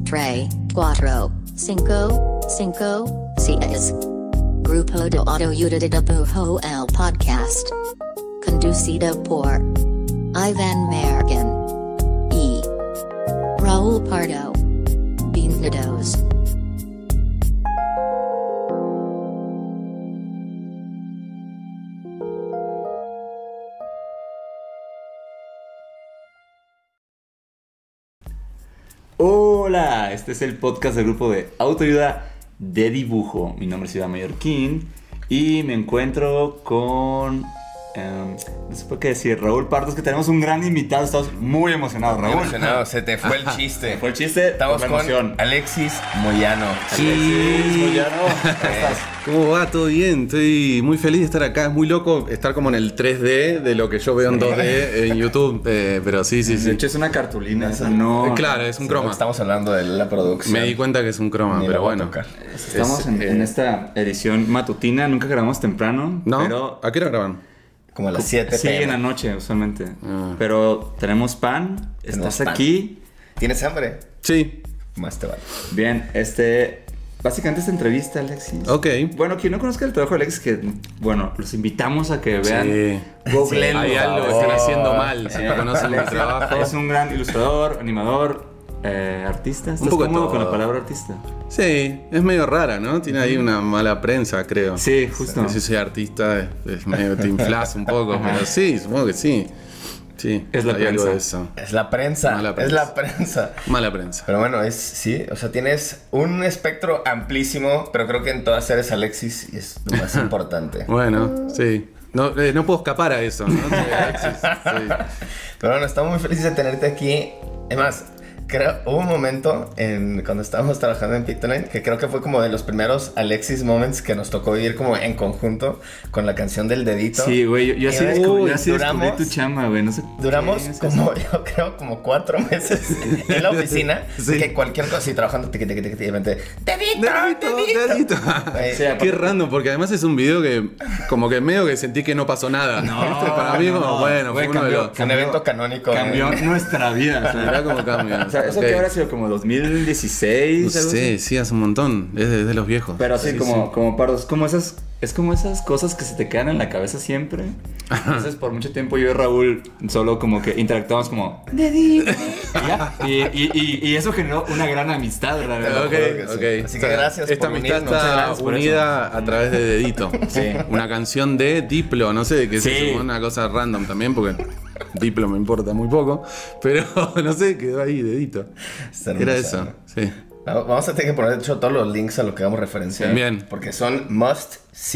3, 4, 5, 5, 6. Grupo de Autoayuda de Bujo el Podcast. Conducido por Ivan Mergen y Raúl Pardo. Bienvenidos. Hola, este es el podcast del grupo de autoayuda de dibujo. Mi nombre es Iván Mallorquín y me encuentro con, no sé por qué decir, Raúl Pardo. Es que tenemos un gran invitado, estamos muy emocionados, Raúl. Muy emocionado, se te fue el chiste. Se fue el chiste, estamos con emoción. Alexis Moyano. Alexis Moyano, ¿cómo estás? ¿Cómo va? ¿Todo bien? Estoy muy feliz de estar acá. Es muy loco estar como en el 3D de lo que yo veo en 2D en YouTube. Pero sí. De hecho es una cartulina, esa no... Claro, es un croma. Estamos hablando de la producción. Me di cuenta que es un croma, pero bueno. Estamos en esta edición matutina, nunca grabamos temprano. ¿No? Pero ¿A qué hora graban? Como a las 7 sí, p.m. en la noche usualmente. Pero tenemos pan, estás aquí. ¿Tienes hambre? Sí. Más te vale. Bien, básicamente esta entrevista, Alexis. Ok. Bueno, quien no conozca el trabajo de Alexis, que, bueno, los invitamos a que vean. Sí. Googleenlo, Hay algo que están haciendo mal si no conocen mi trabajo. Es un gran ilustrador, animador, artista. ¿Estás Un poco de cómodo todo. con la palabra artista? Sí, es medio rara, ¿no? Tiene ahí una mala prensa, creo. Sí, justo. Si soy artista, es medio te inflas un poco, pero sí, supongo que sí. Sí, Es la hay algo prensa. de eso. Es la prensa. Mala prensa. Es la prensa. Mala prensa. Pero bueno, sí, o sea, tienes un espectro amplísimo, pero creo que en todas eres Alexis y es lo más importante. Bueno, sí. No puedo escapar a eso, ¿no? Sí, Alexis, sí. Pero bueno, estamos muy felices de tenerte aquí. Es más, hubo un momento cuando estábamos trabajando en Pictoline que creo que fue como de los primeros Alexis moments que nos tocó vivir como en conjunto con la canción del dedito. Sí, güey, yo así descubrí tu chamba, güey. No sé Duramos qué es como, eso. yo creo, como 4 meses en la oficina. Sí. Que cualquier cosa, así trabajando, y de repente, dedito. Güey, Sí, Qué random, porque además es un video que como que medio que sentí que no pasó nada. Para mí como, bueno, Güey, fue uno de los... un evento canónico. Cambió nuestra vida. O sea, Mirá cómo cambia. O sea, eso Ok. que habrá sido como 2016. No algo sé, así. sí, hace un montón. Es de los viejos. Pero así Sí, como Pardos, es como esas cosas que se te quedan en la cabeza siempre. Entonces por mucho tiempo yo y Raúl solo como que interactuamos como dedito. Y eso generó una gran amistad, la verdad. Ok. Así que gracias Esta por amistad unirnos. está Gracias por unida a través de Dedito. Sí. Una canción de Diplo, no sé de qué Sí. es eso, una cosa random también, porque Diplo me importa muy poco. Pero no sé, quedó ahí Dedito. Está Era hermosa, eso, sí. Vamos a tener que poner, de hecho, todos los links a lo que damos referencia. Sí. Bien. Porque son must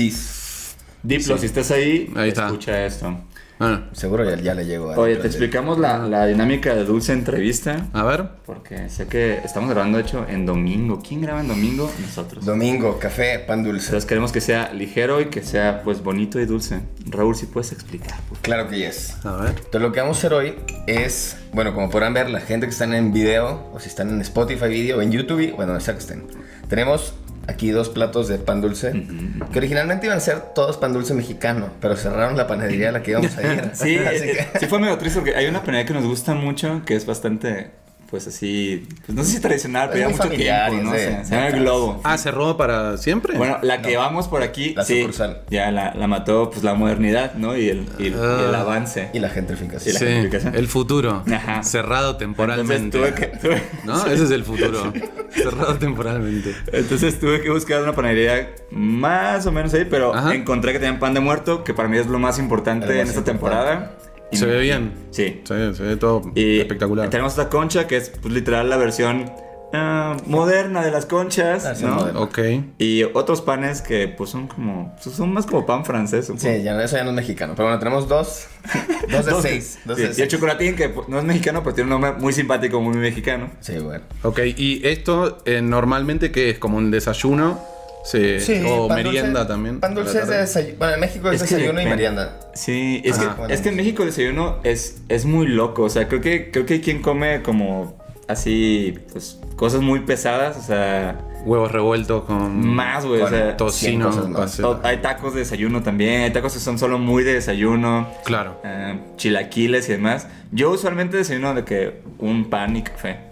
sees. Diplo, si estás ahí está. escucha esto. Bueno, Seguro ya le llego. Oye, te explicamos la dinámica de Dulce Entrevista. a ver. Porque sé que estamos grabando, de hecho, en domingo. ¿Quién graba en domingo? Nosotros. Domingo, café, pan dulce. Entonces queremos que sea ligero y que sea, pues, bonito y dulce. Raúl, si puedes explicar, por favor. Claro que yes. A ver. Entonces lo que vamos a hacer hoy es, bueno, como podrán ver, la gente que están en video, o si están en Spotify video, o en YouTube, bueno, donde sea que estén. Tenemos aquí 2 platos de pan dulce, que originalmente iban a ser todos pan dulce mexicano, pero cerraron la panadería a la que íbamos a ir. Sí, Así que... sí fue medio triste porque hay una panadería que nos gusta mucho, que es bastante, pues así, pues no sé si tradicional, pero Es ya muy mucho familiar, tiempo, ¿no? es de- Se llama El Globo. Ah, ¿cerró para siempre? Bueno, la que vamos por aquí, La sí, sucursal. ya la mató pues la modernidad, ¿no? Y el avance. Y la gentrificación. Y la sí, gentrificación. el futuro. Ajá. Cerrado temporalmente. Entonces ¿No? Ese es el futuro. Cerrado temporalmente. Entonces tuve que buscar una panadería más o menos ahí, pero Ajá. encontré que tenían pan de muerto, que para mí es lo más importante Lo más en esta importante. temporada. Y Se ve bien. Sí. Se ve todo Y espectacular. tenemos esta concha que es pues, literal la versión moderna de las conchas, Ah, sí, ¿no? moderna. Ok. Y otros panes que pues son como, pues, son más como pan francés. un poco. Sí, eso ya no es mexicano. Pero bueno, tenemos dos de 6. Sí, y el chocolatín que pues, no es mexicano, pero tiene un nombre muy simpático, muy mexicano. Sí, bueno. Ok, y esto normalmente ¿qué es? ¿Como un desayuno? Sí, o pan merienda dulce, también. Pan dulce es de desayuno. Bueno, en México es Es que desayuno y depende. merienda. Sí, es que, bueno. es que en México el desayuno es muy loco. O sea, creo que hay quien come como así, pues, cosas muy pesadas. O sea, Huevos revueltos con más, güey. O Con sea, tocino. 100 cosas más. hay tacos de desayuno también. Hay tacos que son solo muy de desayuno. Claro. Chilaquiles y demás. Yo usualmente desayuno de que un pan y café.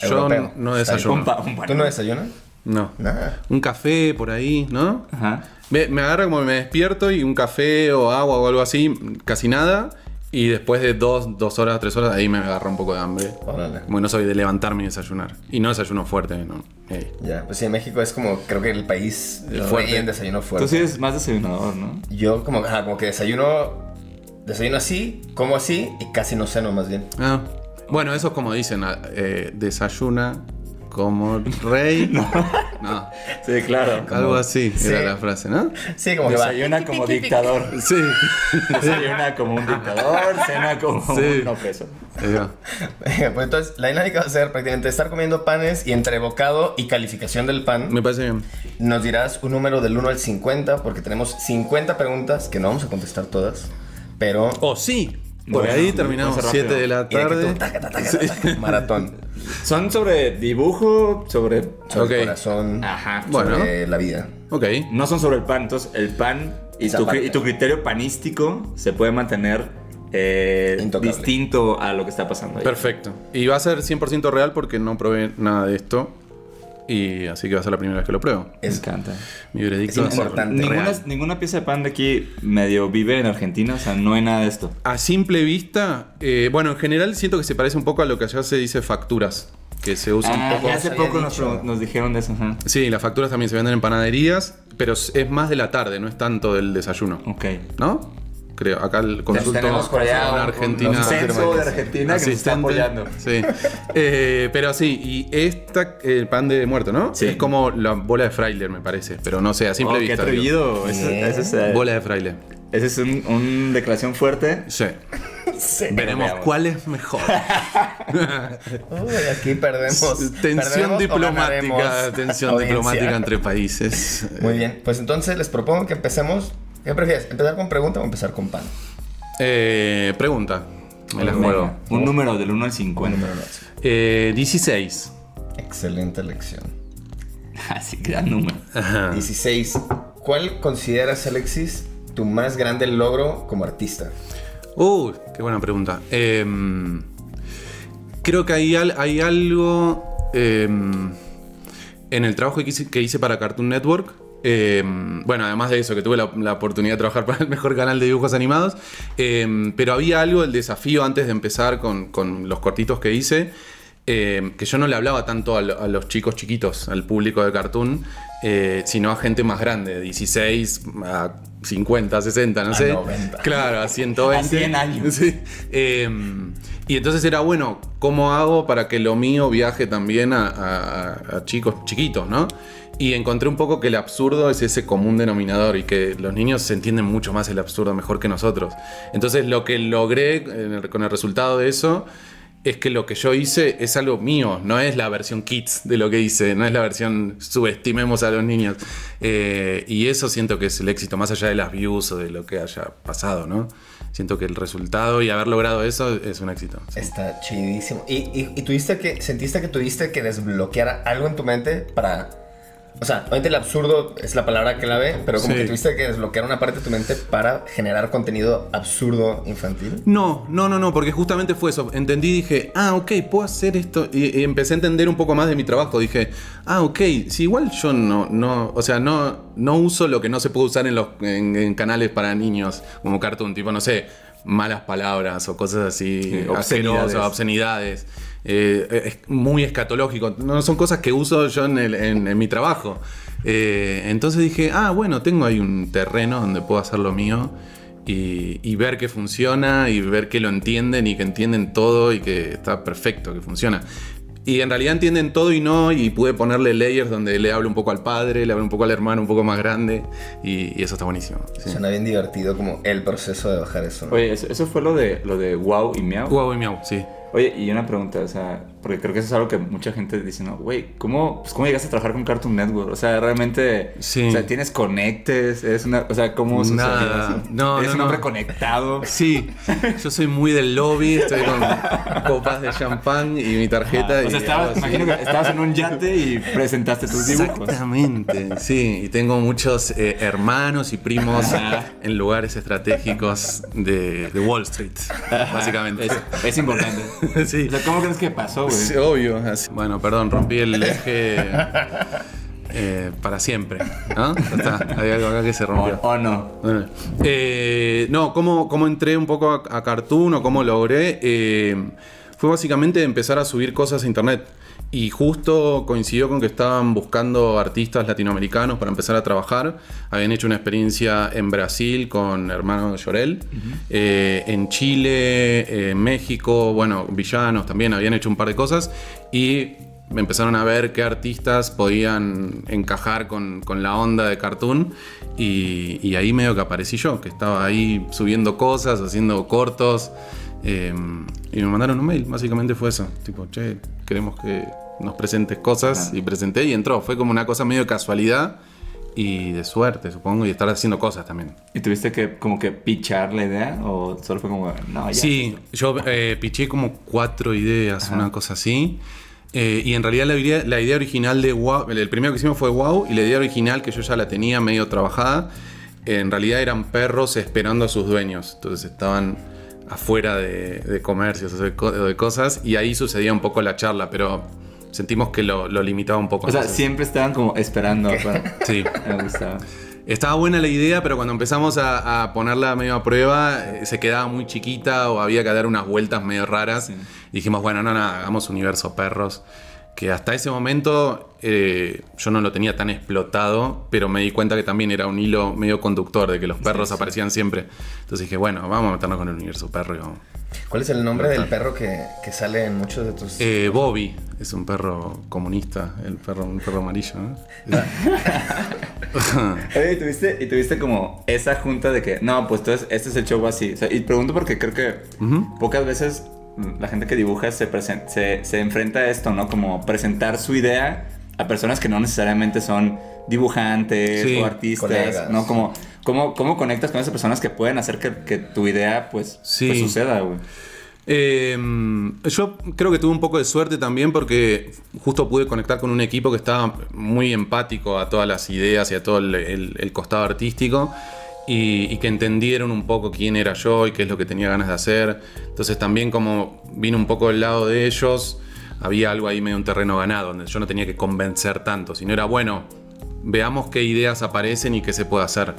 Yo europeo. no Está desayuno. Un pan. ¿Tú no desayunas? No. Nada. Un café por ahí, ¿no? Ajá. Me agarra como me despierto y un café o agua o algo así, casi nada. Y después de 2 horas, 3 horas, ahí me agarra un poco de hambre. Órale. Como que no soy de levantarme y desayunar. Y no desayuno fuerte, ¿no? Ey. Ya, pues sí, en México es como, creo que el país Fuerte. rey en desayuno Tú fuerte. sí eres más desayunador, ¿no? Yo como que desayuno así, como así y casi no ceno más bien. Ah. Bueno, eso es como dicen, desayuna como rey. No. Sí, claro. Algo así Sí. era la frase, ¿no? Sí, como que va. Desayuna como dictador. Sí. Desayuna como un dictador, cena como Sí. un opresor. Ya. Pues entonces, la dinámica va a ser prácticamente estar comiendo panes y entre bocado y calificación del pan Me parece bien. nos dirás un número del 1 al 50 porque tenemos 50 preguntas que no vamos a contestar todas, pero... Oh, sí. Por Bueno, ahí terminamos puede ser 7 de la Y de que tarde. tú, taca, taca, taca, taca, maratón Son sobre dibujo, sobre... sobre Ok. el corazón, Ajá. Bueno. sobre la vida. Ok. No son sobre el pan, entonces el pan y Esa tu, parte. y tu criterio panístico se puede mantener Intocable. distinto a lo que está pasando ahí. Perfecto. Y va a ser 100% real porque no probé nada de esto. Y así que va a ser la primera vez que lo pruebo. Me encanta. Mi veredicto Es va a ser importante. real. Ninguna pieza de pan de aquí medio vive en Argentina, o sea, no hay nada de esto. A simple vista, bueno, en general siento que se parece un poco a lo que allá se dice facturas. Que se usa un poco. ya hace se había poco dicho. nos dijeron de eso. Ajá. Sí, las facturas también se venden en panaderías, pero es más de la tarde, no es tanto del desayuno. Ok. ¿No? Creo, acá el consulto tenemos por allá en un Argentina. Un censo de Argentina que nos está Asistente. apoyando. Sí. Pero sí, y el pan de muerto, ¿no? Sí. Es como la bola de fraile, me parece. Pero no sé, a simple Oh, qué vista. atrevido. Bien. Ese es, Bola de fraile. ese es una declaración fuerte. Sí. Sí. Veremos veamos. cuál es mejor. Uy, aquí perdemos. Tensión ¿Perdemos o diplomática. ganaremos Tensión audiencia? diplomática entre países. Muy bien, pues entonces les propongo que empecemos. ¿Qué prefieres? ¿Empezar con pregunta o empezar con pan? Pregunta. Me la Venga, juego. un número del 1 al 50. Número 9. 16. Excelente elección. Así, gran número. Ajá. 16. ¿Cuál consideras, Alexis, tu más grande logro como artista? Qué buena pregunta. Creo que hay algo en el trabajo que hice para Cartoon Network. Bueno, además de eso, que tuve la oportunidad de trabajar para el mejor canal de dibujos animados. Pero había algo del desafío antes de empezar con los cortitos que hice. Que yo no le hablaba tanto a los chicos chiquitos, al público de Cartoon, sino a gente más grande, de 16 a 50, 60, no A sé. 90. Claro, a 120. A 100 años. Sí. Y entonces era, bueno, ¿cómo hago para que lo mío viaje también a chicos chiquitos, ¿no? Y encontré un poco que el absurdo es ese común denominador y que los niños se entienden mucho más el absurdo mejor que nosotros. Entonces lo que logré con el resultado de eso es que lo que yo hice es algo mío, no es la versión kids de lo que hice, no es la versión subestimemos a los niños. Y eso siento que es el éxito, más allá de las views o de lo que haya pasado, ¿no? Siento que el resultado y haber logrado eso es un éxito. Sí. Está chidísimo. ¿Y sentiste que tuviste que desbloquear algo en tu mente para... O sea, obviamente el absurdo es la palabra clave, pero como Sí. que tuviste que desbloquear una parte de tu mente para generar contenido absurdo infantil. No, porque justamente fue eso. Entendí y dije, ok, puedo hacer esto. Y empecé a entender un poco más de mi trabajo. Dije, ok, si igual yo no uso lo que no se puede usar en canales para niños, como Cartoon, tipo, no sé, malas palabras o cosas así, Sí, asquerosas, obscenidades. Es muy escatológico. No son cosas que uso yo en mi trabajo. Entonces dije, bueno, tengo ahí un terreno donde puedo hacer lo mío y ver que funciona y ver que lo entienden y que entienden todo y que está perfecto, que funciona. Y en realidad entienden todo y no, y pude ponerle layers donde le hablo un poco al padre, le hablo un poco al hermano, un poco más grande, y eso está buenísimo. Sí. Suena bien divertido como el proceso de bajar eso, ¿no? Oye, eso fue lo de Wow y Miau. Guau y miau, sí. Oye, y una pregunta, o sea, porque creo que eso es algo que mucha gente dice, no, güey, ¿cómo llegaste a trabajar con Cartoon Network? O sea, realmente, Sí. o sea, tienes conectes, o sea, ¿cómo sucedió Nada. eso? No, Eres no, un hombre no. conectado. Sí, yo soy muy del lobby, estoy con copas de champán y mi tarjeta. O sea, y algo así. imagino que estabas en un yate y presentaste tus dibujos. Exactamente, sí. Y tengo muchos hermanos y primos Ajá. en lugares estratégicos de Wall Street, básicamente. Es importante. Sí. O sea, ¿cómo crees que pasó, güey? Sí, obvio. Así. Bueno, perdón, rompí el eje para siempre, ¿no? Ya está, hay algo acá que se rompió. O no. Bueno, no, ¿cómo entré un poco a Cartoon o cómo logré? Fue básicamente empezar a subir cosas a internet. Y justo coincidió con que estaban buscando artistas latinoamericanos para empezar a trabajar. Habían hecho una experiencia en Brasil con Hermano Llorel. En Chile, en México, bueno, Villanos también habían hecho un par de cosas. Y empezaron a ver qué artistas podían encajar con la onda de Cartoon. Y ahí medio que aparecí yo, que estaba ahí subiendo cosas, haciendo cortos. Y me mandaron un mail, básicamente fue eso. Tipo, che, queremos que nos presentes cosas. Y presenté y entró. Fue como una cosa medio de casualidad y de suerte, supongo, y estar haciendo cosas también. ¿Y tuviste que como que pichar la idea? ¿O solo fue como, no, ya? Sí, yo piché como 4 ideas, una cosa así. Y en realidad la idea original de WoW, el primero que hicimos fue WoW, y la idea original, que yo ya la tenía medio trabajada, en realidad eran perros esperando a sus dueños. Entonces estaban afuera de comercios o de cosas, y ahí sucedía un poco la charla, pero sentimos que lo limitaba un poco. O sea, siempre estaban como esperando. Sí. Me gustaba. Estaba buena la idea, pero cuando empezamos a ponerla medio a prueba, se quedaba muy chiquita o había que dar unas vueltas medio raras. Sí. Y dijimos, bueno, no, hagamos universo perros. Que hasta ese momento yo no lo tenía tan explotado, pero me di cuenta que también era un hilo medio conductor de que los perros aparecían siempre. Entonces dije, bueno, vamos a meternos con el universo perro y vamos. ¿Cuál es el nombre del perro que sale en muchos de tus...? Bobby, es un perro comunista, un perro amarillo, ¿no? Oye, ¿y tuviste como esa junta de que, no, pues entonces este es el show así? O sea, y pregunto porque creo que pocas veces la gente que dibuja se enfrenta a esto, ¿no? Como presentar su idea a personas que no necesariamente son dibujantes o artistas, colegas, ¿no? Como, ¿cómo conectas con esas personas que pueden hacer que tu idea, pues suceda, güey? Yo creo que tuve un poco de suerte también porque justo pude conectar con un equipo que estaba muy empático a todas las ideas y a todo el costado artístico. Y que entendieron un poco quién era yo y qué es lo que tenía ganas de hacer. Entonces también como vino un poco del lado de ellos, había algo ahí medio un terreno ganado, donde yo no tenía que convencer tanto, sino era, bueno, veamos qué ideas aparecen y qué se puede hacer.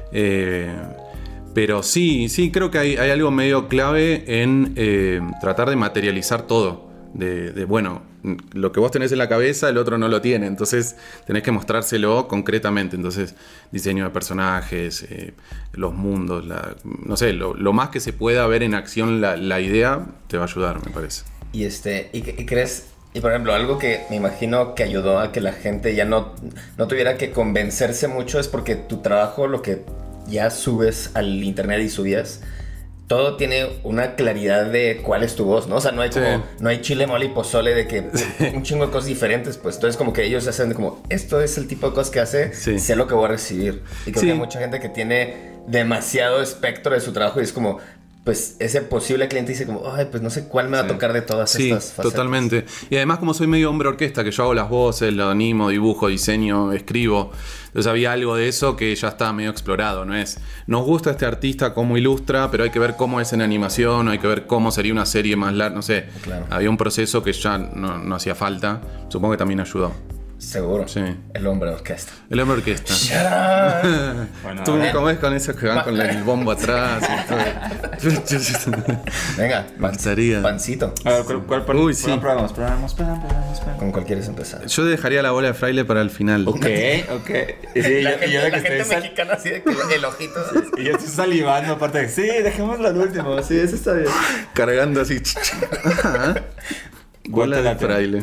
Pero sí, creo que hay algo medio clave en tratar de materializar todo. Bueno, lo que vos tenés en la cabeza, el otro no lo tiene. Entonces tenés que mostrárselo concretamente. Entonces, diseño de personajes, los mundos, no sé, lo más que se pueda ver en acción la idea te va a ayudar, me parece. ¿Y crees? Y por ejemplo, algo que me imagino que ayudó a que la gente ya no tuviera que convencerse mucho es porque tu trabajo, lo que ya subes al internet y subías, todo tiene una claridad de cuál es tu voz, ¿no? O sea, no hay como, no hay chile, mole y pozole de que un chingo de cosas diferentes, pues. Entonces como que ellos hacen como, esto es el tipo de cosas que hace, sé lo que voy a recibir. Y creo que hay mucha gente que tiene demasiado espectro de su trabajo y es como, pues ese posible cliente dice como, ay, pues no sé cuál me va a tocar de todas estas facetas. Totalmente. Y además como soy medio hombre orquesta, que yo hago las voces, lo animo, dibujo, diseño, escribo, entonces había algo de eso que ya estaba medio explorado, ¿no es? Nos gusta este artista cómo ilustra, pero hay que ver cómo es en animación, hay que ver cómo sería una serie más larga, no sé. Claro. Había un proceso que ya no hacía falta, supongo que también ayudó. Seguro. Sí. El hombre orquesta. El hombre orquesta. Bueno, tú cómo ves con esos que van con el bombo atrás y todo. Venga, pancito. A ver, ¿cuál probamos? ¿Con cuál quieres empezar? Yo dejaría la bola de fraile para el final. Ok. Sí, la gente mexicana así de que el ojito. Y yo estoy salivando aparte de, sí, dejémoslo al último. Sí, eso está bien. Cargando así. Bola de fraile.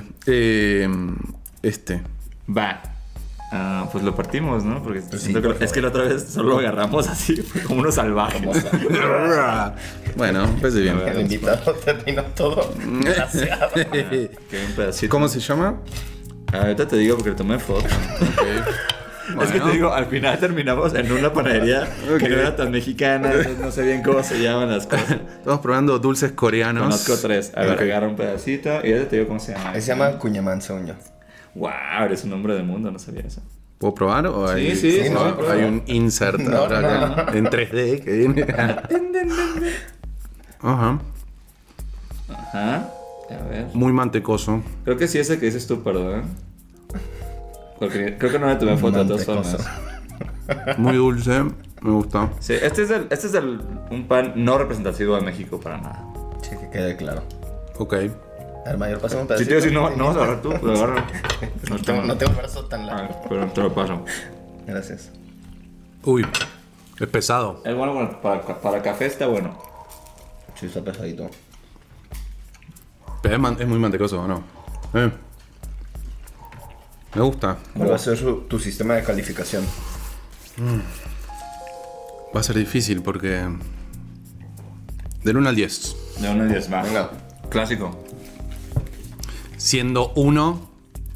Va. Pues lo partimos, ¿no? Porque es que la otra vez solo lo agarramos así, como unos salvajes. Bueno, pues bien. El invitado terminó todo glaseado. ¿Cómo se llama? Ahorita te digo porque le tomé foto. Bueno. Es que te digo, al final terminamos en una panadería que no era tan mexicana, entonces no sé bien cómo se llaman las cosas. Estamos probando dulces coreanos. Conozco 3. A ver, agarra un pedacito y ahorita te digo cómo se llama. Se llama Cuñamán, según yo. Wow, eres un hombre del mundo, no sabía eso. ¿Puedo probar? ¿O hay, sí, hay un insert ahora en 3D que viene? Ajá. A ver. Muy mantecoso. Creo que sí ese que dices tú, perdón. Porque creo que no le tomé foto de todas Mantecoso. formas. Muy dulce. Me gusta. Sí, este es un pan no representativo de México para nada. Sí, que quede claro. Ok. A ver, Mayor, pásame un Si pedacito. te iba a decir, no vas a agarrar tú, pero agarra. No tengo el brazo tan A largo. ver, pero te lo paso. Gracias. Uy. Es pesado. Es bueno, para café está bueno. Sí, está pesadito. Pero es muy mantecoso, ¿o no? Me gusta. ¿Cuál va a ser tu sistema de calificación? Va a ser difícil porque... Del 1 al 10. De 1 a 10, va. Venga. Clásico. Siendo 1...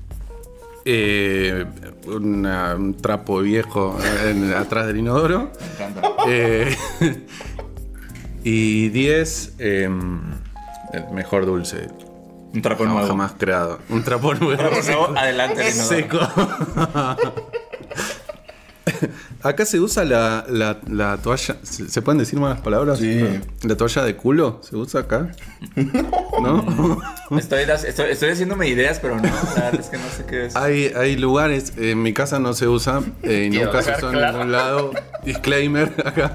un trapo viejo atrás del inodoro. Me encanta. Y 10... el mejor dulce Un trapo nuevo. jamás creado. Un trapo nuevo. Trapo nuevo, adelante. del inodoro. Seco. Acá se usa la toalla. ¿Se pueden decir malas palabras? Sí. ¿La toalla de culo se usa acá? ¿No? Estoy haciéndome ideas, pero no, la verdad es que no sé qué es. Hay lugares, en mi casa no se usa, Quiero nunca se dejar usó en claro. ningún lado. Disclaimer acá.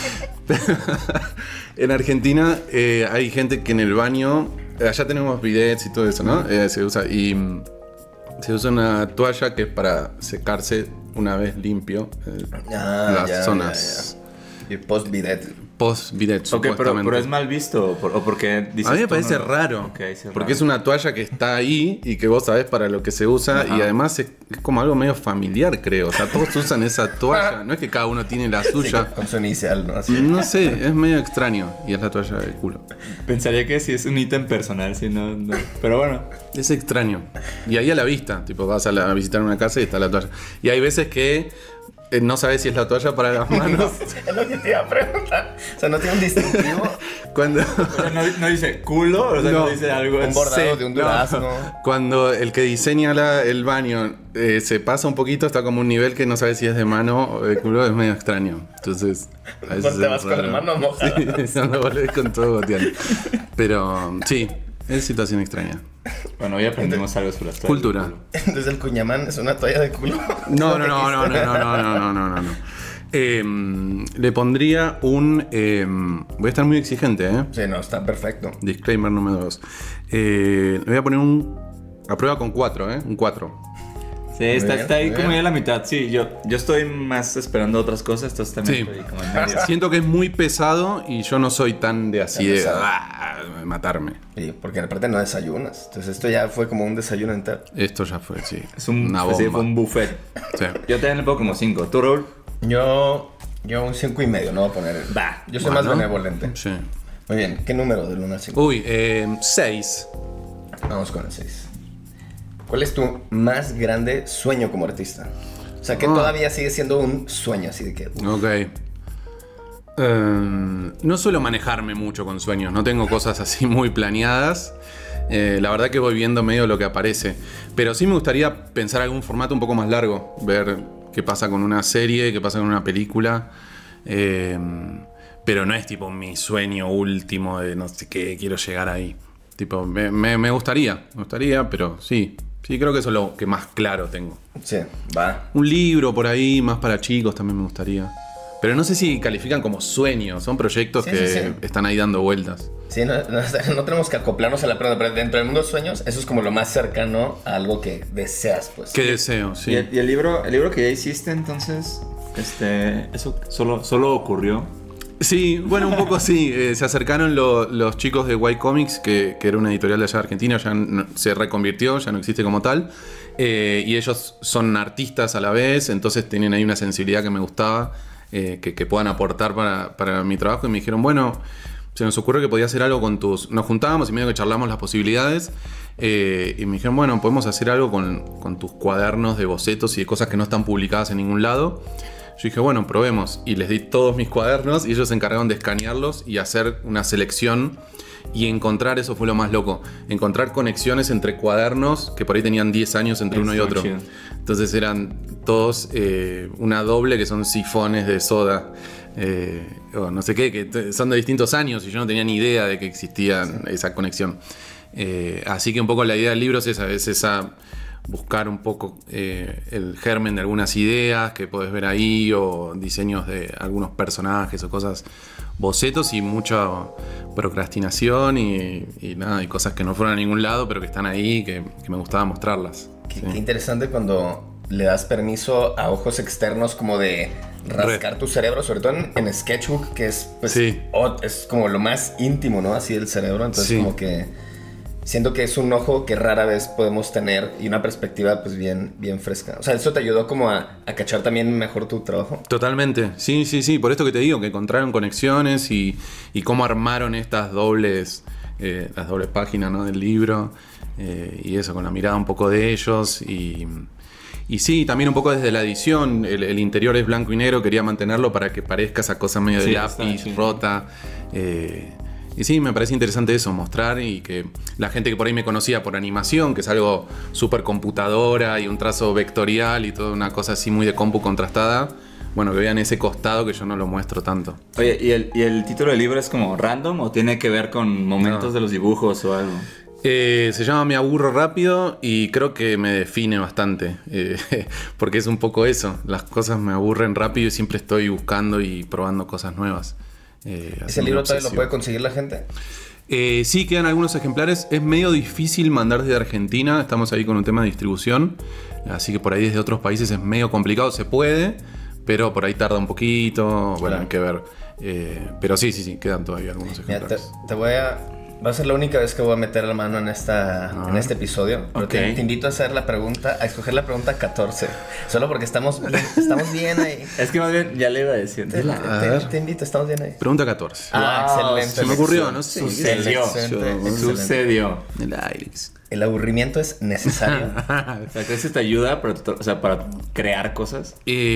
En Argentina hay gente que en el baño, allá tenemos bidets y todo eso, ¿no? Se usa se usa una toalla que es para secarse una vez limpio las zonas Y post-bidet. post bidet, Ok, supuestamente. pero es mal visto, o porque dices A mí me tú parece no- raro, Ok, sí, porque raro. es una toalla que está ahí y que vos sabés para lo que se usa. Ajá. Y además es como algo medio familiar, creo. O sea, todos usan esa toalla, no es que cada uno tiene la suya. Con su inicial, ¿no? Así. No sé, es medio extraño y es la toalla del culo. Pensaría que sí es un ítem personal, si no, no. Pero bueno. Es extraño. Y ahí a la vista, tipo vas a visitar una casa y está la toalla. Y hay veces que no sabes si es la toalla para las manos. Es lo que te iba a preguntar. O sea, no tiene un distintivo. Cuando... O sea, no dice culo, o sea, no, No. dice algo. Un bordado de un durazno. Cuando el que diseña el baño se pasa un poquito, está como un nivel que no sabes si es de mano o de culo, es medio extraño. Entonces, a veces Te es vas con la raro. mano mojada. Sí, no volvés con todo goteando. Pero sí, es situación extraña. Bueno, hoy aprendimos algo sobre las toallas. Cultura. Entonces el cuñamán es una toalla de culo. No. Le pondría un... voy a estar muy exigente, ¿eh? Sí, no, está perfecto. Disclaimer número 2. Le voy a poner a prueba con 4, ¿eh? Un 4. Sí, está bien, ahí muy como bien. ya a la mitad. Sí, yo estoy más esperando otras cosas, entonces también Sí. estoy como en medio. Siento que es muy pesado y yo no soy tan de así Tan de pesado. matarme. Sí, porque aparte no desayunas. Entonces esto ya fue como un desayuno entero. Esto ya fue, sí. Es una bomba. fue un buffet. Sí. Yo también le pongo como 5. ¿Tú, Raúl? Yo un 5.5, no voy a poner. Va. Yo soy Bueno. más benevolente. Sí. Muy bien, ¿qué número del 1 al 5? Uy, 6. Vamos con el 6. ¿Cuál es tu más grande sueño como artista? O sea, que Ah. todavía sigue siendo un sueño, así de que... Ok. No suelo manejarme mucho con sueños, no tengo cosas así muy planeadas. La verdad que voy viendo medio lo que aparece. Pero sí me gustaría pensar algún formato un poco más largo. Ver qué pasa con una serie, qué pasa con una película. Pero no es tipo mi sueño último de no sé qué, quiero llegar ahí. Tipo, me gustaría, pero sí. Sí, creo que eso es lo que más claro tengo. Sí, va. Un libro por ahí, más para chicos, también me gustaría. Pero no sé si califican como sueños, son proyectos Sí, que sí, sí. están ahí dando vueltas. Sí, no tenemos que acoplarnos a la pregunta, pero dentro del mundo de sueños, eso es como lo más cercano a algo que deseas, pues. Qué deseo, sí. ¿Y el libro que ya hiciste, entonces? ¿Eso solo ocurrió? Sí, bueno, un poco sí. Se acercaron los chicos de White Comics, que era una editorial de allá de Argentina, ya se reconvirtió, ya no existe como tal. Y ellos son artistas a la vez, entonces tienen ahí una sensibilidad que me gustaba, que puedan aportar para mi trabajo. Y me dijeron, bueno, se nos ocurre que podía hacer algo con tus... Nos juntábamos y medio que charlamos las posibilidades. Y me dijeron, bueno, podemos hacer algo con tus cuadernos de bocetos y de cosas que no están publicadas en ningún lado. Yo dije, bueno, probemos. Y les di todos mis cuadernos y ellos se encargaron de escanearlos y hacer una selección y encontrar, eso fue lo más loco, encontrar conexiones entre cuadernos que por ahí tenían 10 años entre uno y Eso, otro. chido. Entonces eran todos una doble que son sifones de soda. O no sé qué, que son de distintos años y yo no tenía ni idea de que existía esa conexión. Así que un poco la idea del libro es esa buscar un poco el germen de algunas ideas que podés ver ahí, o diseños de algunos personajes o cosas, bocetos, y mucha procrastinación y nada, y cosas que no fueron a ningún lado pero que están ahí, que me gustaba mostrarlas. Qué interesante cuando le das permiso a ojos externos como de rascar tu cerebro, sobre todo en Sketchbook, que es, pues, es como lo más íntimo, ¿no? Así del cerebro. Entonces como que siento que es un ojo que rara vez podemos tener y una perspectiva pues bien fresca. O sea, ¿eso te ayudó como a cachar también mejor tu trabajo? Totalmente, sí. Por esto que te digo, que encontraron conexiones y cómo armaron estas las dobles páginas, ¿no? Del libro. Y eso, con la mirada un poco de ellos. Y sí, también un poco desde la edición. El interior es blanco y negro, quería mantenerlo para que parezca esa cosa medio de lápiz, rota. Y sí, me parece interesante eso, mostrar, y que la gente que por ahí me conocía por animación, que es algo súper computadora y un trazo vectorial y toda una cosa así muy de compu contrastada, bueno, que vean ese costado que yo no lo muestro tanto. Oye, ¿y el título del libro es como random o tiene que ver con momentos de los dibujos o algo? Se llama Me aburro rápido y creo que me define bastante, porque es un poco eso, las cosas me aburren rápido y siempre estoy buscando y probando cosas nuevas. ¿Ese libro todavía lo puede conseguir la gente? Sí, quedan algunos ejemplares. Es medio difícil mandar desde Argentina, estamos ahí con un tema de distribución, así que por ahí desde otros países es medio complicado. Se puede, pero por ahí tarda un poquito, bueno, hay que ver. Pero sí, quedan todavía algunos ejemplares. Mira, va a ser la única vez que voy a meter la mano en este episodio. Porque te invito a hacer a escoger la pregunta 14. Solo porque estamos bien ahí. Es que más bien ya le iba a decir. Te invito, estamos bien ahí. Pregunta 14. Excelente. Se me ocurrió, ¿no? Sucedió. El aburrimiento es necesario. O sea, ¿crees que te ayuda para crear cosas?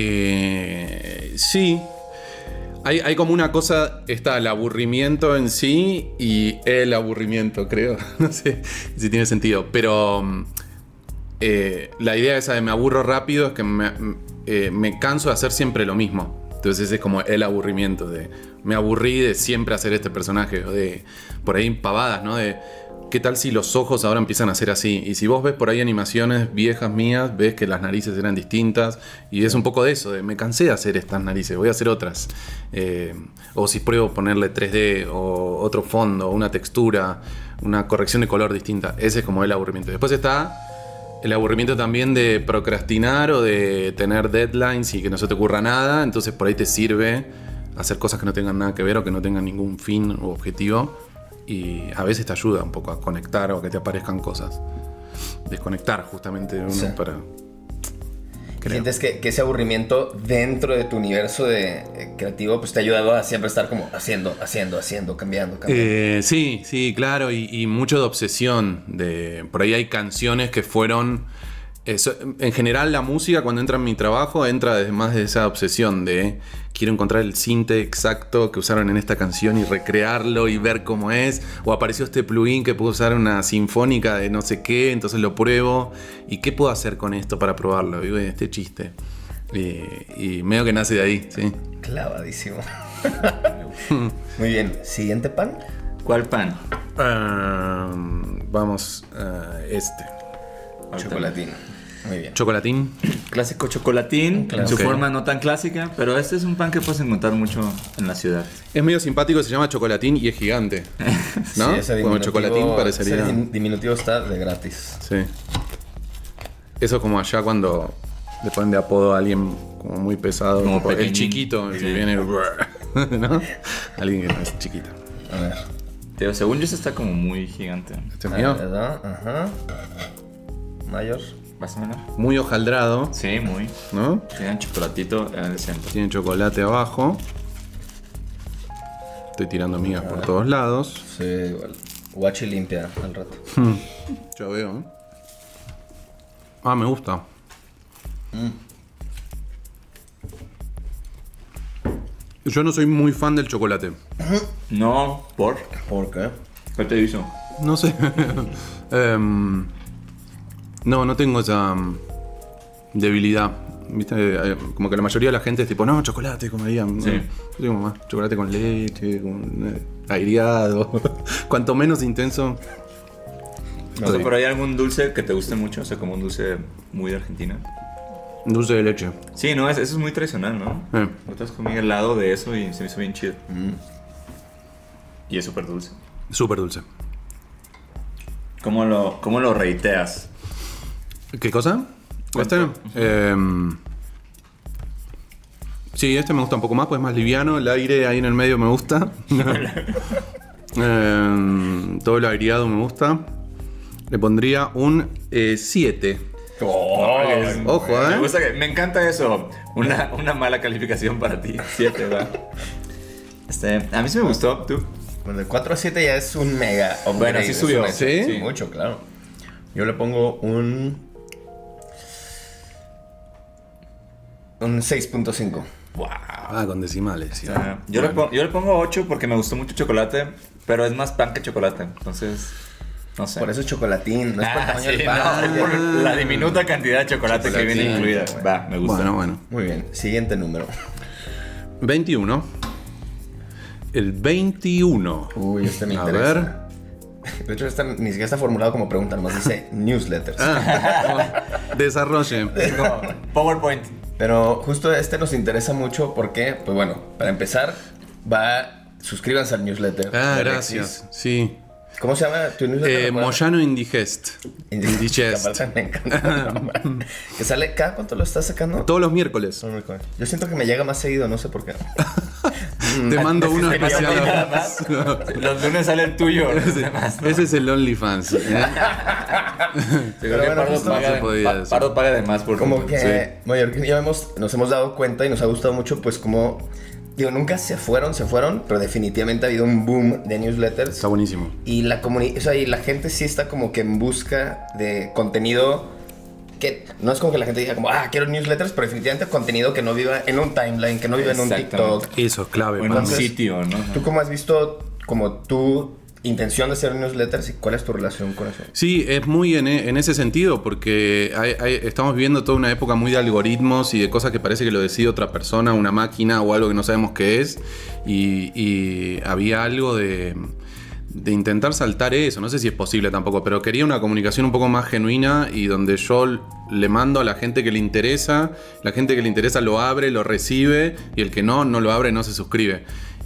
Sí. Hay como una cosa, está el aburrimiento en sí y el aburrimiento, creo. No sé si tiene sentido. Pero la idea esa de me aburro rápido es que me canso de hacer siempre lo mismo. Entonces ese es como el aburrimiento. Me aburrí de siempre hacer este personaje. O de por ahí pavadas, ¿no? De ¿qué tal si los ojos ahora empiezan a ser así? Y si vos ves por ahí animaciones viejas mías, ves que las narices eran distintas. Y es un poco de eso, de me cansé de hacer estas narices, voy a hacer otras. O si pruebo ponerle 3D o otro fondo, una textura, una corrección de color distinta. Ese es como el aburrimiento. Después está el aburrimiento también de procrastinar o de tener deadlines y que no se te ocurra nada. Entonces por ahí te sirve hacer cosas que no tengan nada que ver o que no tengan ningún fin u objetivo. Y a veces te ayuda un poco a conectar o a que te aparezcan cosas. Desconectar justamente de uno para... ¿Sientes que ese aburrimiento dentro de tu universo creativo pues te ha ayudado a siempre estar como haciendo, cambiando? Sí, claro, y mucho de obsesión. Por ahí hay canciones que fueron... en general la música cuando entra en mi trabajo entra más de esa obsesión de quiero encontrar el sinte exacto que usaron en esta canción y recrearlo y ver cómo es, o apareció este plugin que puedo usar una sinfónica de no sé qué, entonces lo pruebo y qué puedo hacer con esto para probarlo, digo, este chiste y medio que nace de ahí, sí. Clavadísimo. Muy bien, siguiente pan. ¿Cuál pan? Vamos chocolatín. Muy bien. Chocolatín. Clásico chocolatín, en su forma no tan clásica, pero este es un pan que puedes encontrar mucho en la ciudad. Es medio simpático, se llama chocolatín y es gigante, ¿no? Sí, ese como chocolatín parecería... Ese diminutivo está de gratis. Sí. Eso es como allá cuando le ponen de apodo a alguien como muy pesado, como el chiquito, y que viene... ¿no? Alguien que no es chiquito. A ver. Pero según yo, este está como muy gigante. ¿Este es mío? ¿Verdad? Ajá. Mayor. ¿Más o menos? Muy hojaldrado. Sí, muy. ¿No? Tiene chocolatito en el centro. Tiene chocolate abajo. Estoy tirando migas por todos lados. Sí, igual. Guachi limpia al rato. Ya veo, ¿eh? Me gusta. Yo no soy muy fan del chocolate. No, ¿por? ¿Por qué? ¿Qué te hizo? No sé. No tengo esa debilidad. ¿Viste? Como que la mayoría de la gente es tipo, no, chocolate, comerían. Sí. Yo digo más, chocolate con leche, con aireado. Cuanto menos intenso, O sea, ¿pero hay algún dulce que te guste mucho? O sea, como un dulce muy de Argentina. Dulce de leche. Sí, no, eso es muy tradicional, ¿no? Otras comí helado de eso y se me hizo bien chido. Y es súper dulce. Súper dulce. ¿Cómo lo reiteas? ¿Qué cosa? ¿Este? Sí, este me gusta un poco más, pues es más liviano. El aire ahí en el medio me gusta. Todo el aireado me gusta. Le pondría un 7. Ojo, Me encanta eso. Una mala calificación para ti. 7, va. A mí sí me gustó. ¿Tú? Bueno, de 4 a 7 ya es un mega upgrade. Bueno, sí subió. ¿Sí? Mucho, claro. Yo le pongo un 6.5. Wow. Con decimales. Sí. Yo le pongo 8 porque me gustó mucho el chocolate, pero es más pan que chocolate. Entonces, no sé. Por eso es chocolatín, no es por el tamaño del pan. No, por la diminuta cantidad de chocolate que viene incluida. Bueno. Va, me gusta. Bueno. Muy bien, siguiente número. 21. El 21. Uy, este me A interesa. ver. De hecho, este ni siquiera está formulado como pregunta, nomás dice newsletters. Desarrolle. No, PowerPoint. Pero justo este nos interesa mucho porque, pues bueno, para empezar, suscríbanse al newsletter. de Alexis. Gracias. Sí. ¿Cómo se llama tu newsletter? Moyano Indigest. Indigest. Me encanta. Que sale, ¿cada cuánto lo estás sacando? Todos los miércoles. Yo siento que me llega más seguido, no sé por qué. Te mando uno Nada especial. más. Los lunes sale el tuyo. Ese es el OnlyFans. Pero bueno, justo Pardo paga de más por Como que sí. Mallorquín ya nos hemos dado cuenta y nos ha gustado mucho, pues como... Digo, nunca se fueron, pero definitivamente ha habido un boom de newsletters. Está buenísimo. Y y la gente sí está como que en busca de contenido que no es como que la gente diga como, quiero newsletters, pero definitivamente contenido que no viva en un timeline, que no viva en un TikTok. Eso es clave. O en un sitio, ¿no? ¿Tú cómo has visto como tu intención de hacer newsletters y cuál es tu relación con eso? Sí, es muy en ese sentido, porque estamos viviendo toda una época muy de algoritmos y de cosas que parece que lo decide otra persona, una máquina o algo que no sabemos qué es. Y había algo de intentar saltar eso. No sé si es posible tampoco, pero quería una comunicación un poco más genuina y donde yo le mando a la gente que le interesa, la gente que le interesa lo abre, lo recibe, y el que no lo abre, no se suscribe.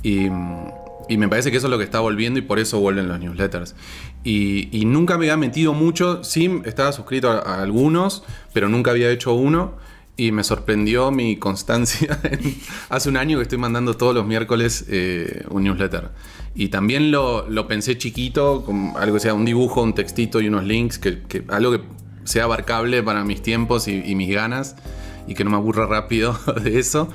Y me parece que eso es lo que está volviendo y por eso vuelven los newsletters. Y nunca me había metido mucho. Sí, estaba suscrito a algunos, pero nunca había hecho uno. Y me sorprendió mi constancia. Hace un año que estoy mandando todos los miércoles un newsletter. Y también lo pensé chiquito, con algo que sea un dibujo, un textito y unos links, algo que sea abarcable para mis tiempos y mis ganas. Y que no me aburra rápido de eso.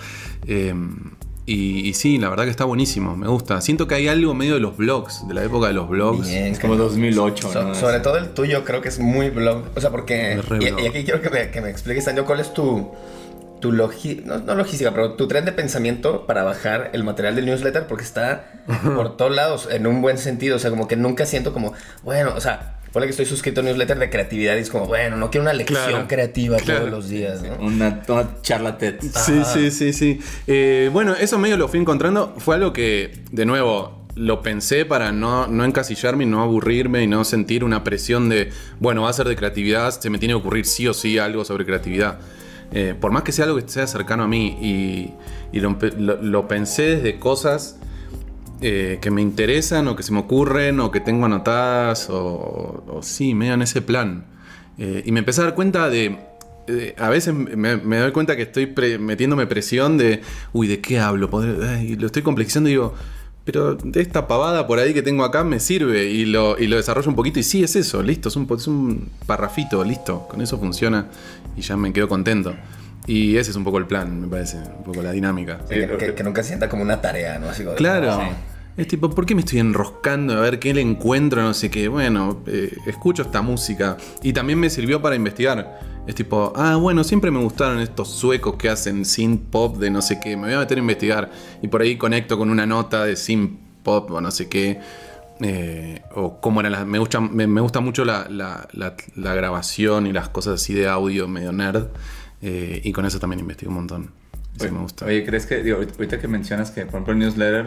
Y sí, la verdad que está buenísimo, me gusta. Siento que hay algo medio de los blogs, de la época de los blogs. Bien, es como 2008, ¿no? Sobre todo el tuyo creo que es muy blog. O sea, porque... Y aquí quiero que me expliques, Sanyo, cuál es tu no logística, pero tu tren de pensamiento para bajar el material del newsletter, porque está por todos lados, en un buen sentido. O sea, como que nunca siento como, bueno, o sea... Ponle que estoy suscrito a un newsletter de creatividad y es como, bueno, no quiero una lección creativa todos los días, ¿no? Una charla TED. Sí. Bueno, eso medio lo fui encontrando. Fue algo que, de nuevo, lo pensé para no encasillarme y no aburrirme y no sentir una presión de, bueno, va a ser de creatividad, se me tiene que ocurrir sí o sí algo sobre creatividad. Por más que sea algo que sea cercano a mí. Y lo pensé desde cosas... que me interesan o que se me ocurren o que tengo anotadas o sí, medio en ese plan. Y me empecé a dar cuenta a veces me doy cuenta que estoy metiéndome presión de, ¿de qué hablo? Y lo estoy complejizando y digo, pero de esta pavada por ahí que tengo acá me sirve y lo desarrollo un poquito y sí, es eso, listo, es un parrafito, listo, con eso funciona y ya me quedo contento. Y ese es un poco el plan, me parece, un poco la dinámica. Sí, que nunca sienta como una tarea, ¿no? Así como, claro. Sí. Es tipo, ¿por qué me estoy enroscando a ver qué le encuentro? No sé qué. Bueno, escucho esta música. Y también me sirvió para investigar. Es tipo, bueno, siempre me gustaron estos suecos que hacen synth pop de no sé qué. Me voy a meter a investigar. Y por ahí conecto con una nota de synth pop o no sé qué. O cómo eran las... Me gusta mucho la grabación y las cosas así de audio medio nerd. Y con eso también investigo un montón. Eso me gusta. Oye, ¿crees que, ahorita que mencionas que, por ejemplo, el newsletter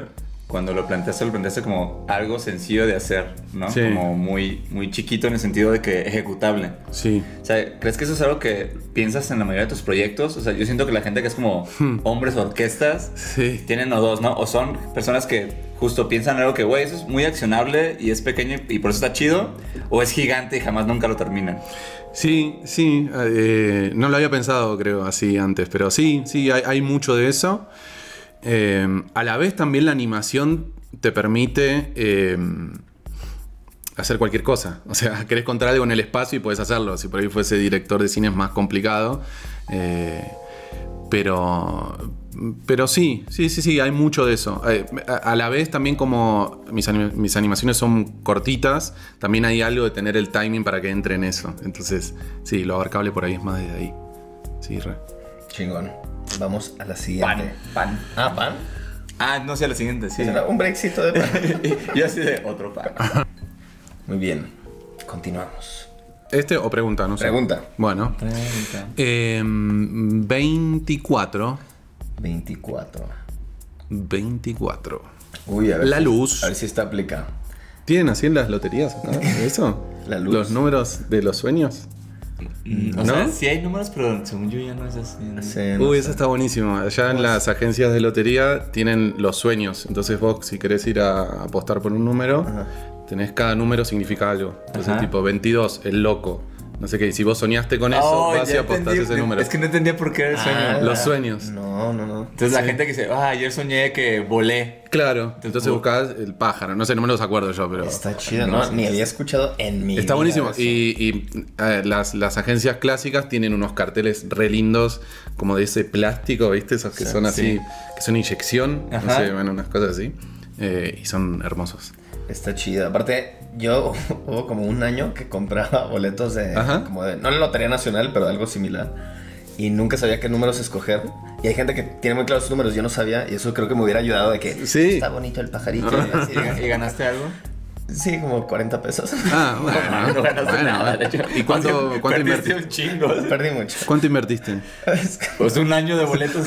cuando lo planteaste como algo sencillo de hacer, ¿no? Sí. Como muy, muy chiquito en el sentido de que ejecutable. Sí. O sea, ¿crees que eso es algo que piensas en la mayoría de tus proyectos? O sea, yo siento que la gente que es como hombres orquestas Sí. tienen o dos, ¿no? O son personas que justo piensan algo que, güey, eso es muy accionable y es pequeño y por eso está chido, o es gigante y jamás nunca lo terminan. Sí, sí. No lo había pensado, creo, así antes, pero sí, hay mucho de eso. A la vez también la animación te permite hacer cualquier cosa. O sea, querés contar algo en el espacio y podés hacerlo. Si por ahí fuese director de cine es más complicado. Pero sí, hay mucho de eso. A la vez también como mis animaciones son cortitas, también hay algo de tener el timing para que entre en eso. Entonces, sí, lo abarcable por ahí es más desde ahí. Sí, re. Chingón. Vamos a la siguiente. Pan. Ah, pan. Ah, no sé, la siguiente, sí. Era un breakcito de pan. Yo así de otro pan. Muy bien. Continuamos. ¿Este o pregunta? No sé. Pregunta. Bueno. 24. 24. Uy, a ver. La luz. A ver si está aplicado. ¿Tienen así en las loterías acá? ¿Eso? La luz. ¿Los números de los sueños? O sea, sí hay números, pero según yo ya no es así. Sí, no Uy, sé. esa está buenísimo. Allá en las agencias de lotería tienen los sueños. Entonces vos, si querés ir a apostar por un número, tenés cada número significa algo. Entonces, Ajá. tipo 22, el loco. No sé qué. Y si vos soñaste con eso, vas y ya apostás entendí. ese número. Es que no entendía por qué era el sueño. Los sueños. No. Entonces la gente que dice, ayer soñé que volé. Claro. Entonces buscás el pájaro. No sé, no me los acuerdo yo, pero... Está chido, ¿no? Ni había escuchado en mi Está vida buenísimo. eso. Y las agencias clásicas tienen unos carteles re lindos, como de ese plástico, ¿viste? Esos que son así, que son inyección, no Ajá. sé, bueno, unas cosas así. Y son hermosos. Está chido. Aparte, yo hubo como un año que compraba boletos de, Ajá. como de, no la Lotería Nacional, pero algo similar. Y nunca sabía qué números escoger. Y hay gente que tiene muy claros sus números, yo no sabía. Y eso creo que me hubiera ayudado de que Sí. está bonito el pajarito. Y así, ¿Y ganaste algo? sí, como 40 pesos. Ah, bueno. No ganaste nada, de hecho. ¿Y cuánto Perdiste invertiste? un chingo. Perdí mucho. ¿Cuánto invertiste? Pues un año de boletos.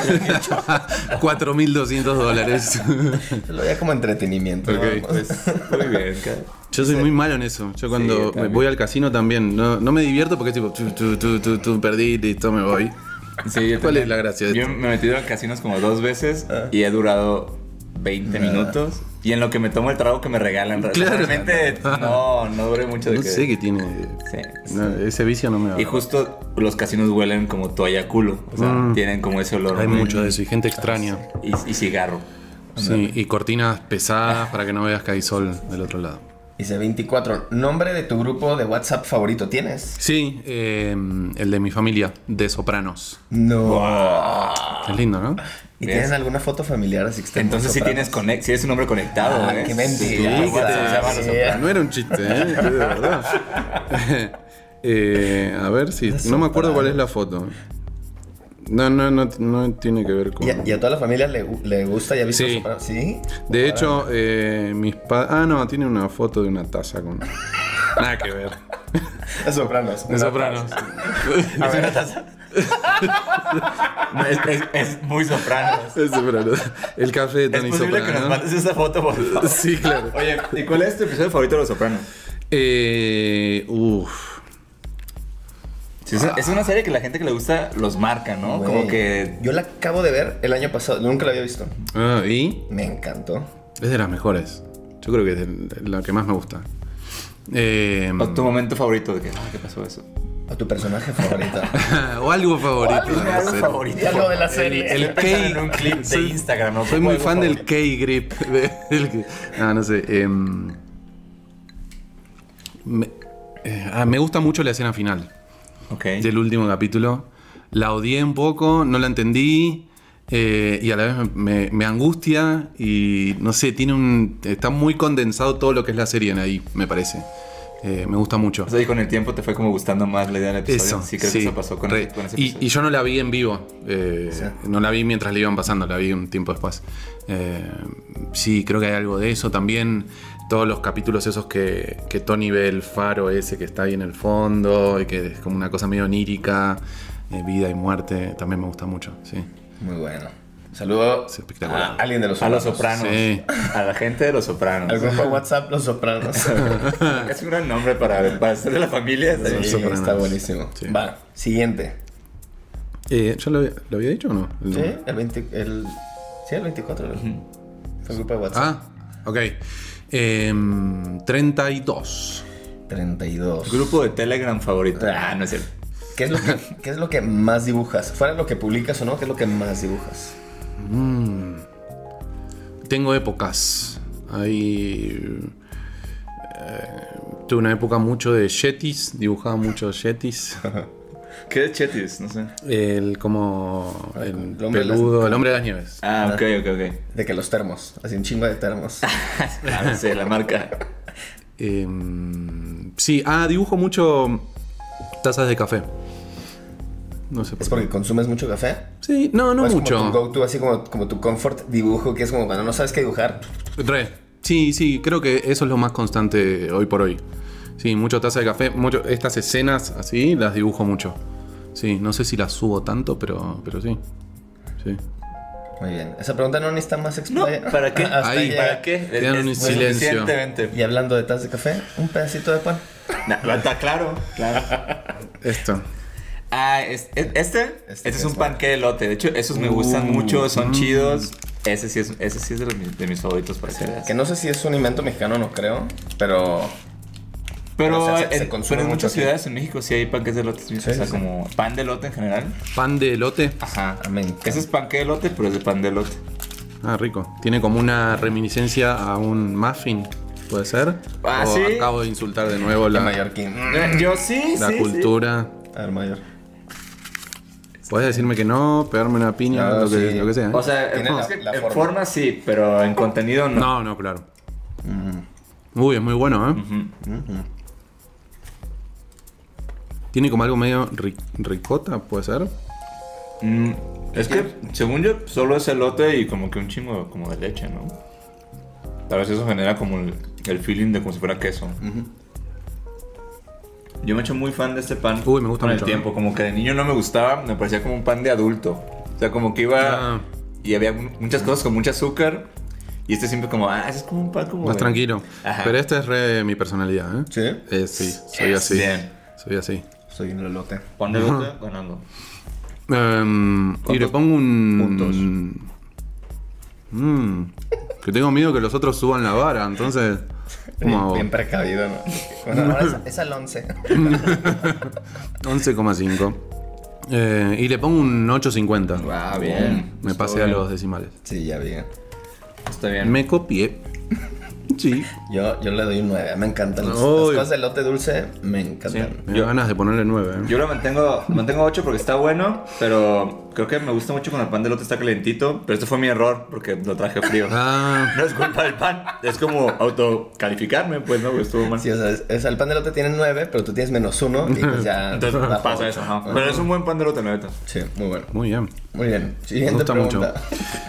$4,200. Lo veía como entretenimiento. Ok, ¿no? Pues muy bien. Yo soy muy malo en eso. Yo cuando también. voy al casino también no me divierto porque es tipo, tú perdí, listo, me voy. Sí, yo ¿Cuál también. es la gracia de Yo esto? me he metido a casinos como 2 veces y he durado 20 minutos. Y en lo que me tomo el trago que me regalan. Claro. Realmente no duré mucho de No que... sé qué tiene. Sí. No, ese vicio no me va. Y justo los casinos huelen como toalla culo. O sea, tienen como ese olor. Hay mucho de eso y gente extraña. Y cigarro. Sí, y cortinas pesadas para que no veas que hay sol del otro lado. Dice 24. ¿Nombre de tu grupo de WhatsApp favorito tienes? Sí, el de mi familia, de Sopranos. No. Es lindo, ¿no? ¿Y ¿Ves? tienen alguna foto familiar así que estén Entonces sí Sopranos? tienes si eres un hombre conectado, Ah, ¿eh? qué mentira. Sí, Sí, por eso se llama Los sí. Sopranos. No era un chiste, ¿eh? De verdad. A ver si... No me acuerdo cuál es la foto. No tiene que ver con... ¿Y a toda la familia le gusta? ¿Ya viste Sí. Sopranos? ¿Sí? De hecho, mis padres... Ah, no, tiene una foto de una taza con... Nada que ver. Los Sopranos. De Sopranos. A ver, Es muy Sopranos. Es Sopranos. El café de Es Tony posible que nos Soprano. mandes esa foto, por favor. Sí, claro. Oye, ¿y cuál es tu episodio favorito de Los Sopranos? Sí, es una serie que la gente que le gusta los marca, ¿no? güey. Como que... Yo la acabo de ver el año pasado. Nunca la había visto. ¿Y? Me encantó. Es de las mejores. Yo creo que es de la que más me gusta. ¿O tu momento favorito de que... ¿Qué pasó eso? ¿O tu personaje favorito? o algo favorito. de la Algo serie. favorito. Y algo de la serie. El Estoy pensando pensando en un clip de soy- Instagram, ¿no? Soy muy Algo fan del favorito. K-Grip. No sé. Me gusta mucho la escena final Ok. del último capítulo. La odié un poco, no la entendí. Y a la vez me angustia. Y no sé, está muy condensado todo lo que es la serie en ahí, me parece. Me gusta mucho. O sea, y con el tiempo te fue como gustando más la idea del episodio. Eso, Sí, creo que eso pasó con ese y episodio. yo no la vi en vivo. No la vi mientras le iban pasando, la vi un tiempo después. Sí, creo que hay algo de eso. También todos los capítulos esos que Tony ve el faro ese que está ahí en el fondo y que es como una cosa medio onírica, vida y muerte, también me gusta mucho, sí. Muy bueno. Saludo Es espectacular. a alguien de los A los Sopranos. Sopranos. Sí. A la gente de los Sopranos. Al grupo de WhatsApp, Los Sopranos. Es un gran nombre para ser de la familia. Sí, Los Sopranos. está buenísimo. Sí. Va, siguiente. ¿Ya lo había dicho o no? Sí, el 24. Fue el grupo de WhatsApp. Ah, ok. 32. 32. Grupo de Telegram favorito. Ah, no es cierto. ¿Qué es lo que más dibujas? Fuera lo que publicas o no, ¿qué es lo que más dibujas? Tengo épocas. Hay. Tuve una época mucho de yetis. Dibujaba mucho yetis. ¿Qué es Chetis? No sé. El el hombre de peludo, las- el hombre de las nieves. Ah, ok. De que los termos. Así un chingo de termos. Claro, sí, la marca. Sí, dibujo mucho tazas de café. No sé por ¿Es qué. porque consumes mucho café? Sí, no ¿O es mucho. como tu go-to, así como tu comfort dibujo, que es como cuando no sabes qué dibujar? Sí, creo que eso es lo más constante hoy por hoy. Sí, mucho taza de café, estas escenas así las dibujo mucho. Sí, no sé si las subo tanto, pero sí. Sí. Muy bien. Esa pregunta no necesita más No, explicación. ¿para qué? Ahí, llega. ¿Para qué? Quedan un silencio. suficientemente. Y hablando de tazas de café, un pedacito de pan. Está claro. Esto. Este es un panque de elote. De hecho, esos me gustan mucho, son chidos. Ese sí es de mis favoritos para hacer. Que no sé si es un invento mexicano, no creo. Pero Pero, o sea, se en consume mucho muchas aquí. ciudades en México sí hay panques de elote. O sea, sí. como pan de elote en general. Pan de elote. Ajá. Amén. Ese es panque de elote, pero es de pan de elote. Rico. Tiene como una reminiscencia a un muffin, ¿puede ser? Ah, O sí. acabo de insultar de nuevo La la mallorquín. Yo sí, la cultura. A ver, mayor. Puedes decirme que no, pegarme una piña, No, lo que sí. sea. ¿eh? O sea, Tiene es que la en forma. forma sí, pero en contenido no. No, claro. Uy, es muy bueno, ¿eh? Tiene como algo medio ricota, ¿puede ser? Es que, según yo, solo es elote y como que un chingo como de leche, ¿no? Tal vez eso genera como el feeling de como si fuera queso. Yo me he hecho muy fan de este pan Uy, me gusta con mucho, el tiempo. Como que de niño no me gustaba, me parecía como un pan de adulto. O sea, como que iba y había muchas cosas con mucho azúcar. Y este siempre como, ese es como un pan como Más de- tranquilo. Ajá. Pero esta es re mi personalidad, ¿eh? ¿Sí? Sí, soy así. Bien. Soy así. Soy un lolote. Pan de elote ganando. Y le pongo un... que tengo miedo que los otros suban la vara, entonces... ¿Cómo hago? Bien precavido, ¿no? Bueno, ahora es al 11. 11,5. Y le pongo un 8,50. Ah, bien. Me pasé a los decimales. Sí, ya vi. Está bien. Me copié. Sí. Yo le doy un 9. Me encantan las Uy. cosas de elote dulce. Me encantan. Sí. Me da ganas de ponerle 9. ¿eh? Yo lo mantengo 8 porque está bueno, pero creo que me gusta mucho cuando el pan de elote está calentito. Pero este fue mi error porque lo traje frío. No es culpa del pan, es como autocalificarme, pues no, estuvo mal. Sí, o sea, el pan de elote tiene 9, pero tú tienes -1 y pues ya. Entonces baja pasa ocho. eso, ajá. Pero es un buen pan de elote, la neta. Sí, muy bueno. Muy bien. Muy bien. Me Siguiente gusta mucho. pregunta.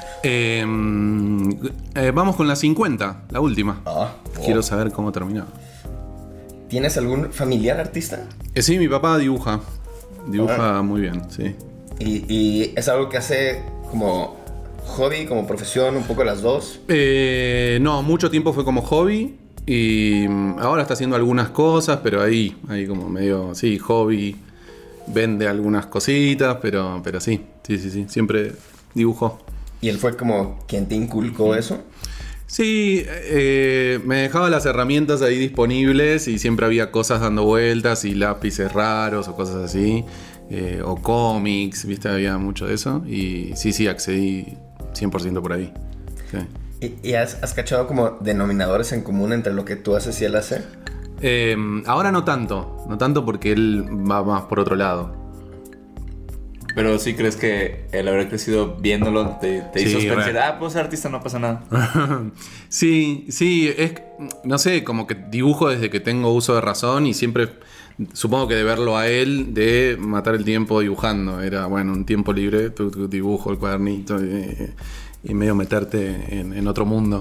Vamos con la 50, la última. Quiero saber cómo termina. ¿Tienes algún familiar artista? Sí, mi papá dibuja. Dibuja muy bien, sí. Y es algo que hace como hobby, como profesión, un poco las dos. No, mucho tiempo fue como hobby. Y ahora está haciendo algunas cosas, pero ahí como medio, sí, hobby. Vende algunas cositas, pero sí, siempre dibujó. ¿Y él fue como quien te inculcó eso? Sí, me dejaba las herramientas ahí disponibles y siempre había cosas dando vueltas y lápices raros o cosas así. O cómics, viste, había mucho de eso. Y sí, accedí 100% por ahí. Sí. ¿Y has cachado como denominadores en común entre lo que tú haces y él hace? Ahora no tanto porque él va más por otro lado. Pero sí crees que el haber crecido viéndolo te hizo Sí, pensar, pues ser artista no pasa nada. Sí, es, no sé, como que dibujo desde que tengo uso de razón y siempre, supongo que de verlo a él, de matar el tiempo dibujando. Era, bueno, un tiempo libre, tu dibujo, el cuadernito y medio meterte en otro mundo.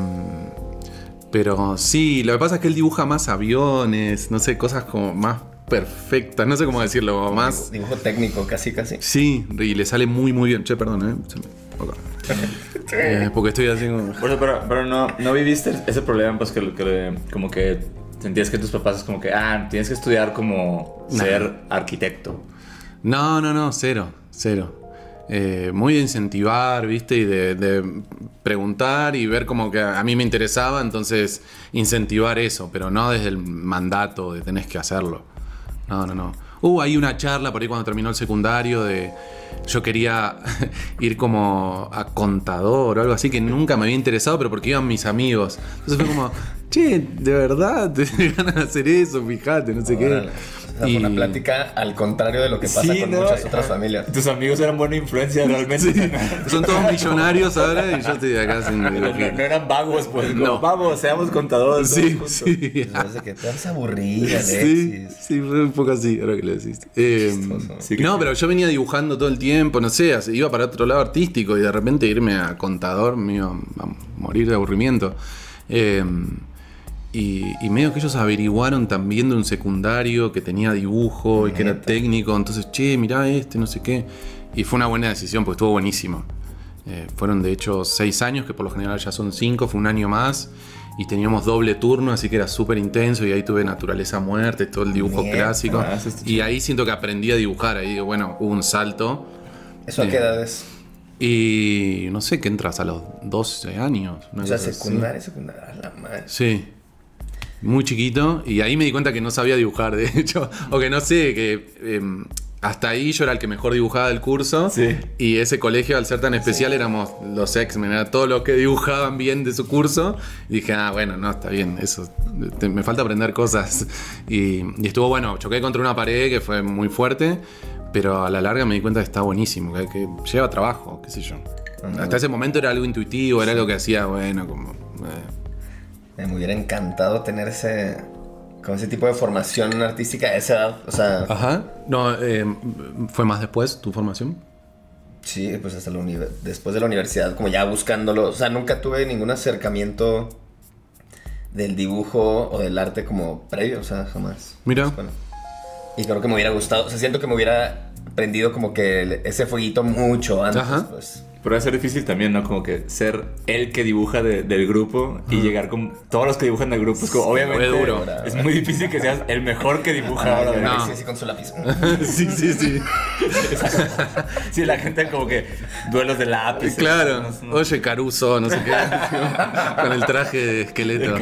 Pero sí, lo que pasa es que él dibuja más aviones, no sé, cosas como más perfectas, no sé cómo decirlo, más... Dibujo técnico, casi. Sí, y le sale muy muy bien. Che, perdón, porque estoy haciendo... Pero no viviste ese problema, pues que como que sentías que tus papás es como que, tienes que estudiar como ser arquitecto. No, cero. Muy de incentivar, ¿viste? Y de preguntar y ver como que a mí me interesaba, entonces incentivar eso, pero no desde el mandato de tenés que hacerlo. No. Hay una charla por ahí cuando terminó el secundario de... Yo quería ir como a contador o algo así, que nunca me había interesado, pero porque iban mis amigos. Entonces fue como, che, ¿de verdad te ganas de hacer eso? Fíjate, no sé qué. Fue una plática al contrario de lo que pasa con muchas otras familias. Tus amigos eran buena influencia realmente. Sí. Son todos millonarios ahora y yo estoy acá sin... No eran vagos, pues. No. Vamos, seamos contadores. Sí. Entonces, que te vas a aburrir, Alexis. Sí, fue un poco así, ahora que lo decís. No, pero yo venía dibujando todo el tiempo, no sé, iba para otro lado artístico y de repente irme a contador me iba a morir de aburrimiento. Y medio que ellos averiguaron también de un secundario que tenía dibujo y que era técnico, entonces, che, mirá no sé qué. Y fue una buena decisión porque estuvo buenísimo. Fueron de hecho 6 años, que por lo general ya son 5, fue un año más. Y teníamos doble turno, así que era súper intenso. Y ahí tuve naturaleza muerte, todo el dibujo clásico. Y ahí siento que aprendí a dibujar. Ahí digo, bueno, hubo un salto. ¿Eso a qué edad es? Y no sé, que entras a los 12 años. O sea, secundaria, a la madre. Sí. Muy chiquito, y ahí me di cuenta que no sabía dibujar, de hecho, o que no sé, que hasta ahí yo era el que mejor dibujaba del curso, sí. Y ese colegio, al ser tan especial, éramos los X-Men, era todos los que dibujaban bien de su curso, y dije, bueno, no, está bien, eso, me falta aprender cosas, y estuvo bueno, choqué contra una pared que fue muy fuerte, pero a la larga me di cuenta que está buenísimo, que lleva trabajo, qué sé yo. Hasta ese momento era algo intuitivo, era algo que hacía, bueno, como... Me hubiera encantado tener ese tipo de formación artística a esa edad, o sea... Ajá. No, ¿fue más después tu formación? Sí, pues hasta después de la universidad, como ya buscándolo. O sea, nunca tuve ningún acercamiento del dibujo o del arte como previo, o sea, jamás. Mira. Pues, bueno, y creo que me hubiera gustado, o sea, siento que me hubiera prendido como que ese fueguito mucho antes, pues. Pero va a ser difícil también, ¿no? Como que ser el que dibuja del grupo y llegar con todos los que dibujan del grupo. Es como, obviamente, muy duro. Es muy difícil que seas el mejor que dibuja ahora. No. Sí, con su lápiz. Sí. Sí, la gente como que duelos de lápiz. Claro. Oye, Caruso, no sé qué. Con el traje de esqueleto.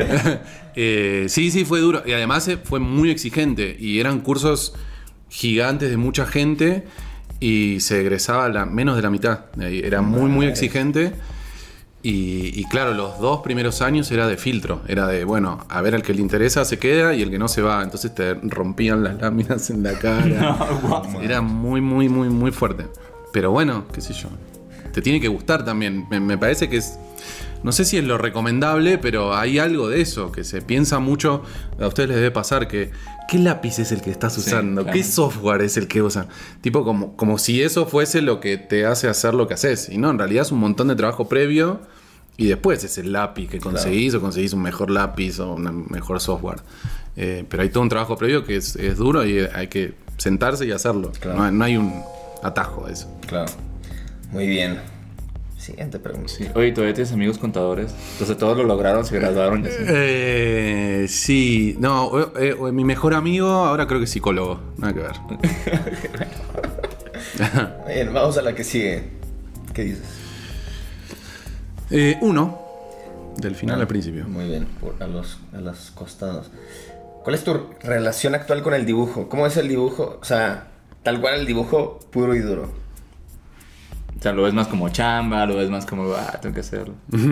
Sí, fue duro. Y además fue muy exigente. Y eran cursos gigantes de mucha gente. Y se egresaba menos de la mitad. Era muy exigente. Y claro, los 2 primeros años era de filtro. Era de, bueno, a ver, al que le interesa se queda y el que no se va. Entonces te rompían las láminas en la cara. Era muy fuerte. Pero bueno, qué sé yo. Te tiene que gustar también. Me parece que es... No sé si es lo recomendable, pero hay algo de eso, que se piensa mucho, a ustedes les debe pasar, que ¿qué lápiz es el que estás usando? Claro. ¿Qué software es el que usan? Tipo como si eso fuese lo que te hace hacer lo que haces. Y no, en realidad es un montón de trabajo previo y después es el lápiz que conseguís, o conseguís un mejor lápiz o un mejor software. Pero hay todo un trabajo previo que es duro y hay que sentarse y hacerlo. Claro. No hay un atajo a eso. Claro. Muy bien. Siguiente pregunta. Sí. Oye, ¿todavía tienes amigos contadores? Entonces todos lo lograron, se graduaron y así. Sí. No, mi mejor amigo ahora creo que es psicólogo. Nada que ver. Bien, vamos a la que sigue. ¿Qué dices? 1. Del final al principio. Muy bien, a los costados. ¿Cuál es tu relación actual con el dibujo? ¿Cómo es el dibujo? O sea, tal cual el dibujo puro y duro. O sea, lo ves más como chamba, lo ves más como, tengo que hacerlo.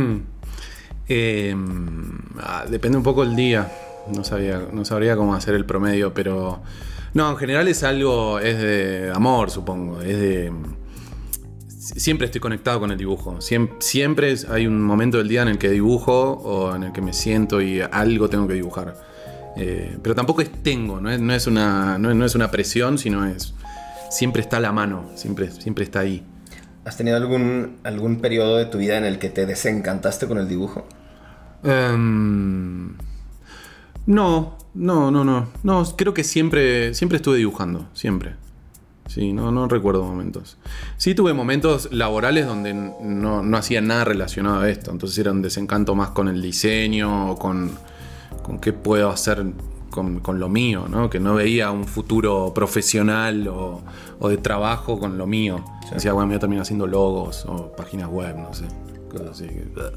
Depende un poco del día. No sabría cómo hacer el promedio, pero... No, en general es de amor, supongo. Siempre estoy conectado con el dibujo. Siempre hay un momento del día en el que dibujo o en el que me siento y algo tengo que dibujar. Pero tampoco no es una presión, sino siempre está a la mano, siempre está ahí. ¿Has tenido algún periodo de tu vida en el que te desencantaste con el dibujo? No, No, creo que siempre estuve dibujando, siempre. Sí, no recuerdo momentos. Sí tuve momentos laborales donde no hacía nada relacionado a esto. Entonces era un desencanto más con el diseño o con qué puedo hacer con lo mío, ¿no? Que no veía un futuro profesional o de trabajo con lo mío. Sí. Decía, bueno, me voy a terminar haciendo logos o páginas web, no sé. Cosas así.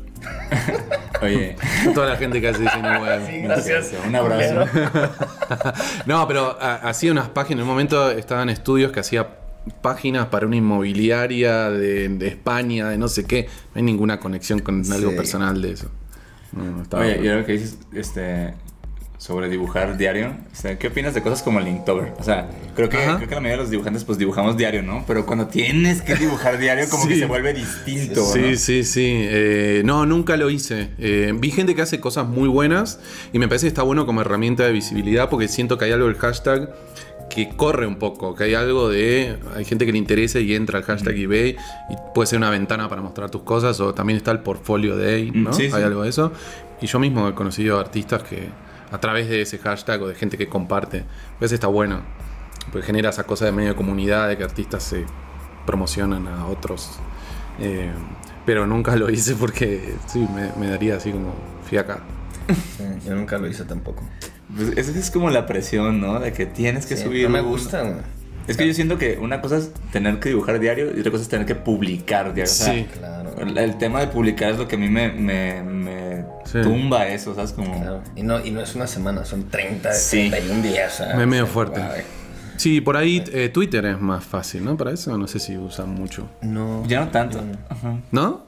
Oye, toda la gente que hace diseño web. Sí, gracias. Un abrazo. No, pero hacía unas páginas. En un momento estaba en estudios que hacía páginas para una inmobiliaria de España, de no sé qué. No hay ninguna conexión con algo personal de eso. No estaba. Oye, y ahora que dices sobre dibujar diario, ¿qué opinas de cosas como el Inktober? O sea, creo que la mayoría de los dibujantes pues dibujamos diario, ¿no? Pero cuando tienes que dibujar diario como que se vuelve distinto, sí, ¿no? Sí. No, nunca lo hice. Vi gente que hace cosas muy buenas y me parece que está bueno como herramienta de visibilidad porque siento que hay algo del hashtag que corre un poco, que hay algo hay gente que le interesa y entra al hashtag y ve y puede ser una ventana para mostrar tus cosas o también está el portfolio day, ¿no? Sí. Hay algo de eso. Y yo mismo he conocido artistas que a través de ese hashtag o de gente que comparte, a veces está bueno, porque genera esa cosa de medio de comunidad, de que artistas se promocionan a otros, pero nunca lo hice porque sí, me daría así como fiaca. Sí, yo nunca lo hice tampoco. Pues esa es como la presión, ¿no? De que tienes que subir. No me gusta, güey. Es que yo siento que una cosa es tener que dibujar diario y otra cosa es tener que publicar diario. Sí, o sea, claro. El tema de publicar es lo que a mí me tumba eso, ¿sabes? Como... Claro. Y no es una semana, son 30, Sí. 31 días. ¿sabes? Es medio fuerte. Wow. Sí, por ahí Twitter es más fácil, ¿no? Para eso no sé si usan mucho. No. Ya no tanto. No. Ajá. ¿No?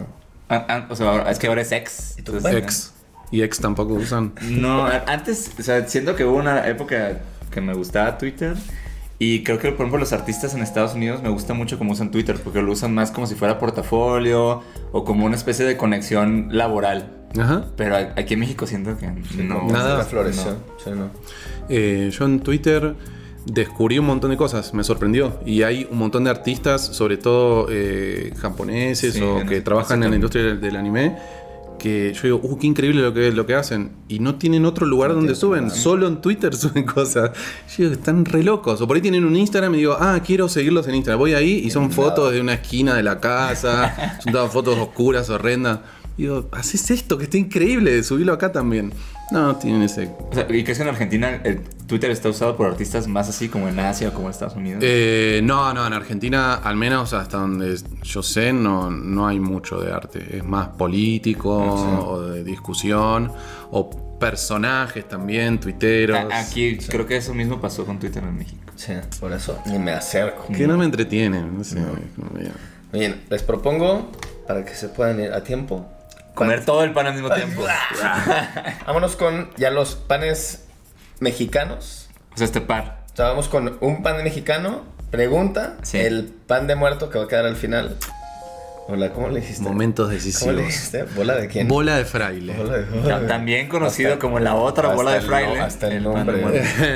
O sea, es que ahora es X. ¿Y tú? Entonces, X. Y X tampoco usan. No, antes, o sea, siento que hubo una época que me gustaba Twitter. Y creo que, por ejemplo, los artistas en Estados Unidos me gusta mucho cómo usan Twitter, porque lo usan más como si fuera portafolio o como una especie de conexión laboral. Ajá. Pero aquí en México siento que no. Nada. La floreció. No. Sí, no. Yo en Twitter descubrí un montón de cosas, me sorprendió. Y hay un montón de artistas, sobre todo japoneses Sí, o que trabajan en la industria del anime, que yo digo, qué increíble lo que hacen. Y no tienen otro lugar donde suben, solo en Twitter suben cosas. Yo digo, están re locos. O por ahí tienen un Instagram y digo, quiero seguirlos en Instagram. Voy ahí y son fotos de una esquina de la casa, son todas fotos oscuras, horrendas. Y digo, haces esto, que está increíble, subilo acá también. No, tienen ese... O sea, ¿y crees que en Argentina el Twitter está usado por artistas más así como en Asia o como en Estados Unidos? No, en Argentina, al menos hasta donde yo sé, no hay mucho de arte. Es más político o de discusión o personajes también, tuiteros. Aquí creo que eso mismo pasó con Twitter en México. Sí, por eso ni me acerco. Que no me entretienen. No sé, Bien, les propongo, para que se puedan ir a tiempo, Comer todo el pan al mismo tiempo. vámonos con ya los panes mexicanos. O sea, este par. O sea, vamos con un pan mexicano. Pregunta, Sí. el pan de muerto que va a quedar al final. Hola, ¿cómo le dijiste? Momentos ¿Cómo le decisivos. dijiste? ¿Bola de quién? Bola de fraile. Bola de- También conocido Hasta- como la otra bola de hasta el fraile. no- hasta el pan de nombre.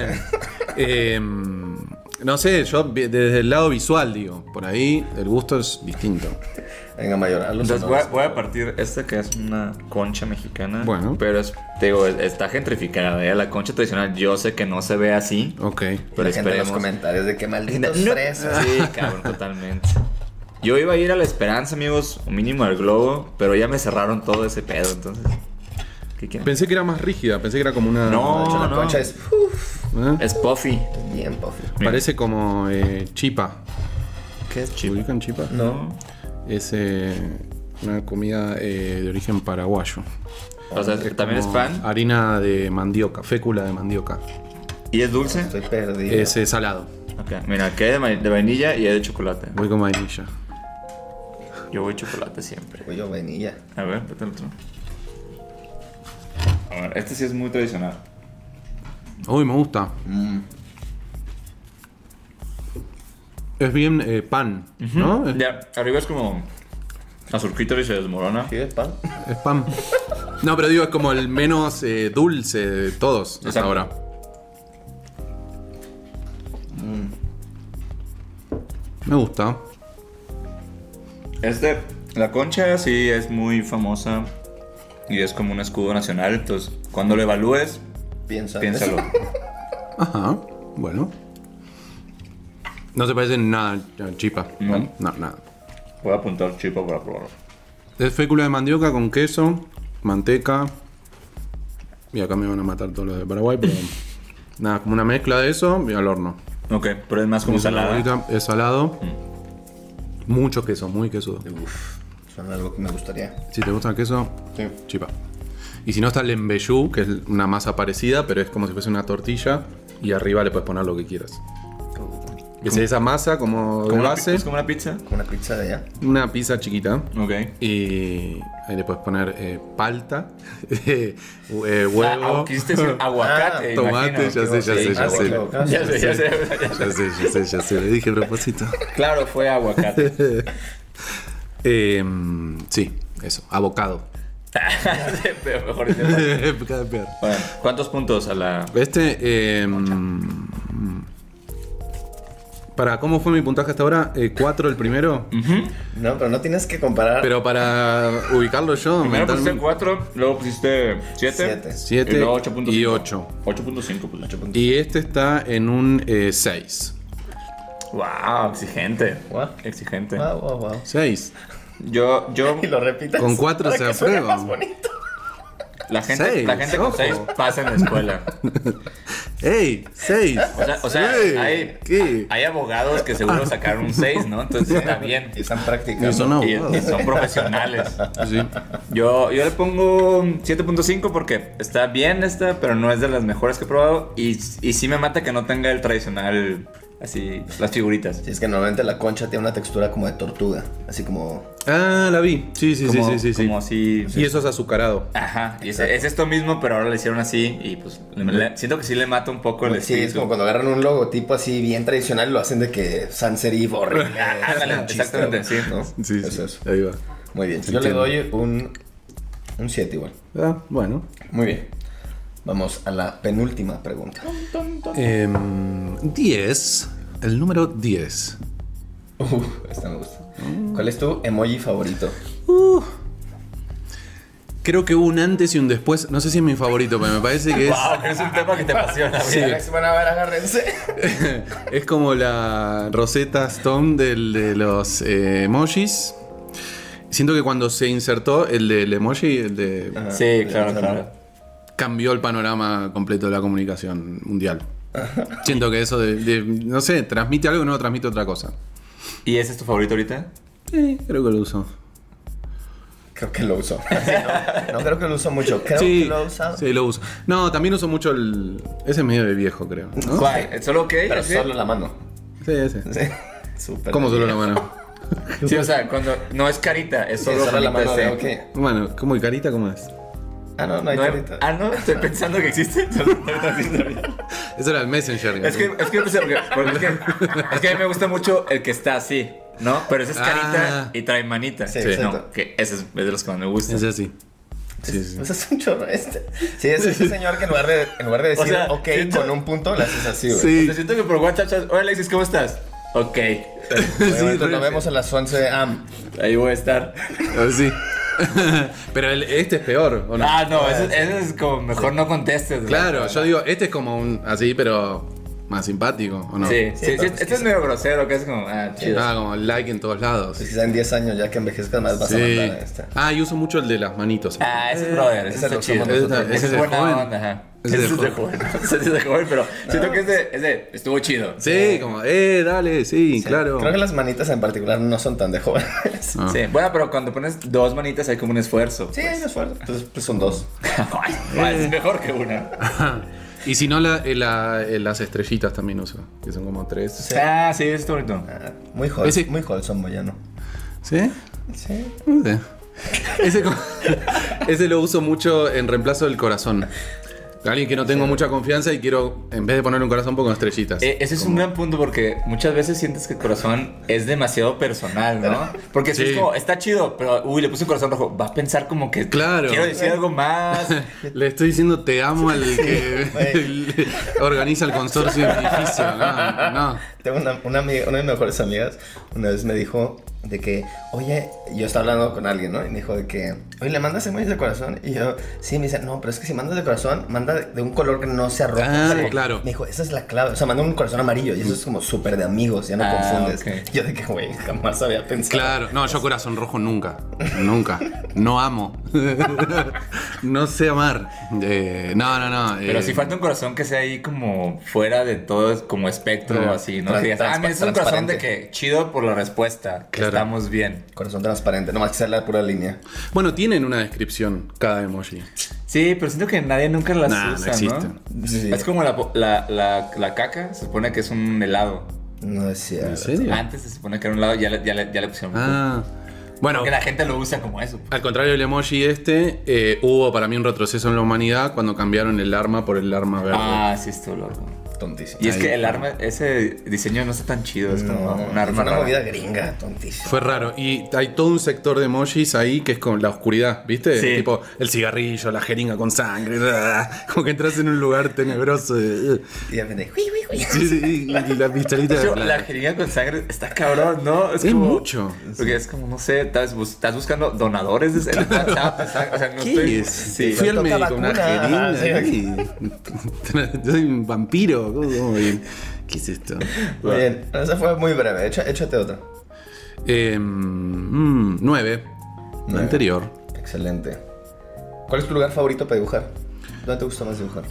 muerto. No sé, yo desde el lado visual digo, por ahí el gusto es distinto. Venga, Mayor, a los Entonces honores. voy a partir esta que es una concha mexicana. Bueno. Pero te digo, está gentrificada. La concha tradicional yo sé que no se ve así. Ok. Y Pero la gente en los esperemos. comentarios de que malditos No. fresas. Sí, cabrón, totalmente. Yo iba a ir a La Esperanza, amigos, o mínimo al Globo, pero ya me cerraron todo ese pedo, entonces. ¿Qué quieren? Pensé que era más rígida, pensé que era como una... No. De hecho, la no. concha es ¿Eh? Es puffy. bien puffy. Parece como chipa. ¿Qué es ¿Se ubican chipa? No. Es una comida de origen paraguayo. O sea, también es Como pan harina de mandioca, fécula de mandioca. y es dulce. Estoy perdido. Es salado. Ok, mira, que hay de vainilla y hay de chocolate. Voy con vainilla. Yo voy chocolate siempre. Pollo vainilla. A ver, vete al otro. A ver, este sí es muy tradicional. Uy, me gusta. Es bien pan, ¿no? Ya, arriba es como azulquito y se desmorona. ¿Sí es pan? Es pan. No, pero digo, es como el menos dulce de todos hasta Exacto. ahora. Me gusta. La concha sí es muy famosa y es como un escudo nacional. Entonces, cuando lo evalúes, Piensa. Piénsalo. Ajá, bueno. No se parece en nada a chipa. No. No, nada. Voy a apuntar chipa para probarlo. Es fécula de mandioca con queso, manteca. Y acá me van a matar todos los de Paraguay, pero nada, como una mezcla de eso y al horno. Ok, pero es más como Es una salada. bolita, es salado. Mucho queso, muy quesudo. Suena algo que me gustaría. Si te gusta el queso, Sí. chipa. Y si no está el embellú, que es una masa parecida, pero es como si fuese una tortilla. Y arriba le puedes poner lo que quieras. Es esa masa como de base. ¿Es como una pizza? Una pizza de allá. Una pizza chiquita. Ok. Y ahí le puedes poner palta, huevo, Quisiste decir aguacate. tomate, imagino. ya sé. Ya sé. Ya sé, le dije a propósito. Claro, fue aguacate. Sí, eso, abocado. Pero mejor dice. Cada peor. Bueno, ¿cuántos puntos a la...? Para cómo fue mi puntaje hasta ahora, 4 el primero. No, pero no tienes que comparar. Pero para ubicarlo yo, Primero pusiste mentalmente, 4, luego pusiste 7. 7 Y luego 8.5. y 8. 8.5, pues 8.5. Y este está en un 6. Wow, exigente. What? Exigente. Wow. 6. Yo, Y lo repitas. Con 4 para se que suene aprueba. más bonito. la gente Seis, con ojo. 6 pasa en la escuela. ¡Ey! 6. O sea, Sí, ¿qué? hay abogados que seguro sacaron un 6, ¿no? Entonces está bien. Y están practicando. Y son Y abogados. son profesionales. Sí. Yo le pongo 7.5 porque está bien pero no es de las mejores que he probado. Y sí me mata que no tenga el tradicional, así, las figuritas. Sí, es que normalmente la concha tiene una textura como de tortuga. Así como. Ah, la vi. Sí. Como así. Y eso es azucarado. Ajá, y es esto mismo, pero ahora le hicieron así. Y pues siento que sí le mata un poco el Sí, espíritu. es como cuando agarran un logotipo así bien tradicional y lo hacen de que sans serif horrible. Ándale, Es un chiste, exactamente, sí. ¿no? Sí. Es eso. Ahí va. Muy bien. Yo Entiendo. le doy un 7 igual. Ah, bueno. Muy bien. Vamos a la penúltima pregunta. 10. El número 10. Esta me gusta. ¿Cuál es tu emoji favorito? Creo que hubo un antes y un después. No sé si es mi favorito, pero me parece que es. Wow, es un tema que te apasiona. Sí. mira. Van a ver, agárrense. Es como la Rosetta Stone de los emojis. Siento que cuando se insertó el del emoji, el de. Sí, claro. Cambió el panorama completo de la comunicación mundial. Siento que eso no sé, transmite algo y no transmite otra cosa. ¿Y ese es tu favorito ahorita? Sí, creo que lo uso. Creo que lo uso. No creo que lo uso mucho. Creo Sí, que lo he usado. sí, lo uso. No, también uso mucho el. Ese es medio de viejo, creo. ¿no? ¿Cuál? ¿Solo ok? Pero ¿Así? solo la mano. Sí, ese. Sí. Súper. ¿Cómo solo la mano? Sí, o sea, cuando no es carita, es Sí, solo, solo la manita mano de C. ok. Bueno, ¿cómo y carita cómo es? Ah, no hay No, carita. no, estoy pensando que existe. Eso era el Messenger. Es que pensé, porque es que a mí me gusta mucho el que está así, ¿no? Pero ese es carita Ah. y trae manita. Sí, No, exacto. que ese es de los que más me gusta. Es así. Sí. Pues es un chorro este. Sí, es ese señor que en lugar de decir O sea, ok siento- con un punto, le haces así, güey. Sí. O sea, siento que por WhatsApp, hola Alexis, ¿cómo estás? Ok, Obviamente nos vemos a las 11 am. ahí voy a estar. Así. Pero este es peor, ¿o no? Ah, no, ese es como mejor no contestes. Claro, ¿verdad? yo digo, este es como un así, pero más simpático, ¿o no? Sí, Sí, pero este es medio grosero, que es como, chido. Ah, como like en todos lados. Pues quizá en 10 años ya que envejezcas más vas a Sí. mandar a esta. Ah, y uso mucho el de las manitos. Ese es brother, ese ese está lo chido. usamos nosotros. Ese es de buena joven. onda, ajá. Ese Ese es es de joven. Ese es de joven, pero siento que ese estuvo chido. Sí, como, dale, sí, claro. Creo que las manitas en particular no son tan de jóvenes. Ah. Sí, bueno, pero cuando pones dos manitas hay como un esfuerzo. Sí, hay un esfuerzo. Entonces, pues son dos. Es mejor que una. Y si no, las estrellitas también uso, que son como 3. Sí. Ah, sí, es bonito. Ah, muy Ese- muy wholesome, Moyano. ¿Sí? Sí. No sé. Ese lo uso mucho en reemplazo del corazón. Alguien que no tengo mucha confianza y quiero, en vez de ponerle un corazón, pongo estrellitas. Ese es un gran punto porque muchas veces sientes que el corazón es demasiado personal, ¿no? Porque si Sí. es como, está chido, pero le puse un corazón rojo, va a pensar como que Claro. quiero decir algo más. Le estoy diciendo te amo al que organiza el consorcio de edificio. No. Te Tengo una amiga, una de mis mejores amigas, una vez me dijo de que, oye, yo estaba hablando con alguien, ¿no? Y me dijo de que, oye, ¿le mandas emojis de corazón? Y yo, sí, me dice, no, pero es que si mandas de corazón, manda de un color que no sea rojo. Ah, O sea, claro. Me dijo, esa es la clave. O sea, manda un corazón amarillo y eso es como súper de amigos, ya no confundes. Ok. Yo de que, güey, jamás había pensado. Claro, no, yo corazón rojo nunca. Nunca. No amo. No sé amar. No. Pero si falta un corazón que sea ahí como fuera de todo, como espectro, así, ¿no? Que digas, mira, es un corazón de que chido por la respuesta, que Claro. estamos bien. Corazón transparente, nomás que sea la pura línea. Bueno, tienen una descripción cada emoji. Sí, pero siento que nadie nunca las Nah, no usa, existen. Sí. Es como la caca, se supone que es un helado. No es cierto. ¿En serio? Antes se supone que era un helado, ya le pusieron. Ah. Bueno, Porque la gente lo usa como eso. al contrario del emoji hubo para mí un retroceso en la humanidad cuando cambiaron el arma por el arma verde. Ah, sí, esto loco. Tontísimo. Y es Ahí. que el arma, ese diseño no está tan chido, es como un arma fue una rara. movida gringa, tontísimo. Fue raro. Y hay todo un sector de emojis ahí que es con la oscuridad, ¿viste? Sí. Tipo el cigarrillo, la jeringa con sangre. Como que entras en un lugar tenebroso. Y de repente, ¡hui, hui, hui! Sí, sí, y la pistolita. De hecho, la jeringa con sangre está cabrón, ¿no? Es mucho. Porque es como, no sé, estás buscando donadores de o sea, no ¿Qué estoy. es? Sí. Fui al toca médico, una vacuna. jeringa. Yo soy un vampiro. ¿Cómo bien? ¿Qué es esto? Muy bien, esa fue muy breve. Échate otra. 9. La Nueve. anterior. Excelente. ¿Cuál es tu lugar favorito para dibujar? ¿Dónde te gusta más dibujar?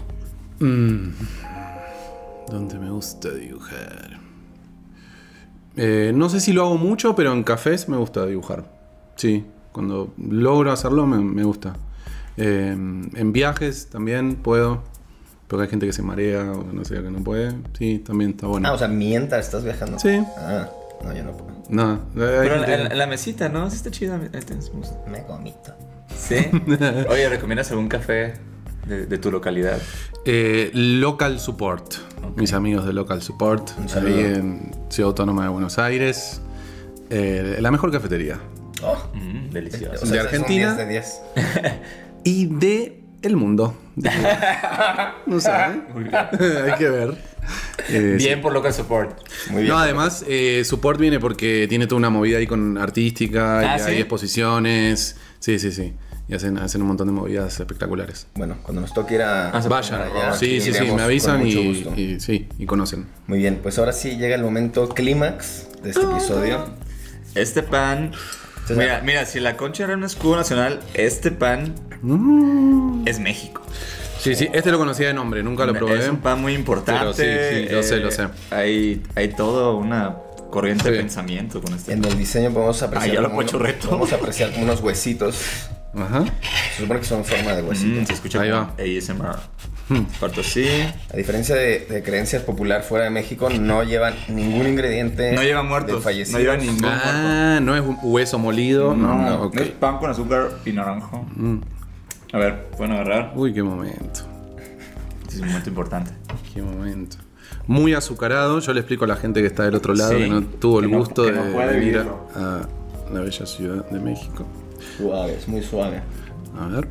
¿Dónde me gusta dibujar? No sé si lo hago mucho, pero en cafés me gusta dibujar. Sí, cuando logro hacerlo me gusta. En viajes también puedo, porque hay gente que se marea o no sé, que no puede. Sí, también está bueno. Ah, o sea, mientras estás viajando. Sí. Ah, no, yo no puedo. No, Pero la mesita, ¿no? Sí está chida. Ahí tienes, me gusta. Me gomito. ¿Sí? Oye, ¿recomiendas algún café de tu localidad? Local Support. Mis amigos de Local Support. Un saludo. Ahí en Ciudad Autónoma de Buenos Aires. La mejor cafetería. Oh, Delicioso. o sea, ¿De Argentina? Es un 10 de 10. Y de el mundo. No sé, ¿eh? Muy bien. Hay que ver. Bien por Local Support. Muy bien. No, además, Support viene porque tiene toda una movida ahí con artística, y ¿sí? hay exposiciones. Sí. Y hacen un montón de movidas espectaculares. Bueno, cuando nos toque ir a... Vayan. allá, Sí, iremos me avisan con mucho y, gusto. y conocen. Muy bien, pues ahora sí llega el momento clímax de este episodio. Este pan. Mira, si la Concha era un escudo nacional, este pan es México. Sí, este lo conocía de nombre, nunca lo probé. Es un pan muy importante. Pero sí, lo sé. Hay toda una corriente de pensamiento con este En pan. el diseño podemos apreciar... ya lo como puedo chorreto. Podemos apreciar como unos huesitos. Ajá. Se supone que son en forma de huesitos. Se escucha Ahí como va. ASMR. Parto así. A diferencia de creencias popular fuera de México, no llevan ningún ingrediente No lleva muertos. de fallecidos. No lleva ningún muerto. No es un hueso molido. No, ok. No es pan con azúcar y naranjo. A ver, pueden agarrar. Uy, qué momento. Este es un momento importante. Qué momento. Muy azucarado. Yo le explico a la gente que está del otro lado Sí, que no tuvo el que no- gusto que de no puede venir vivirlo. a la bella ciudad de México. Suave, es muy suave. A ver.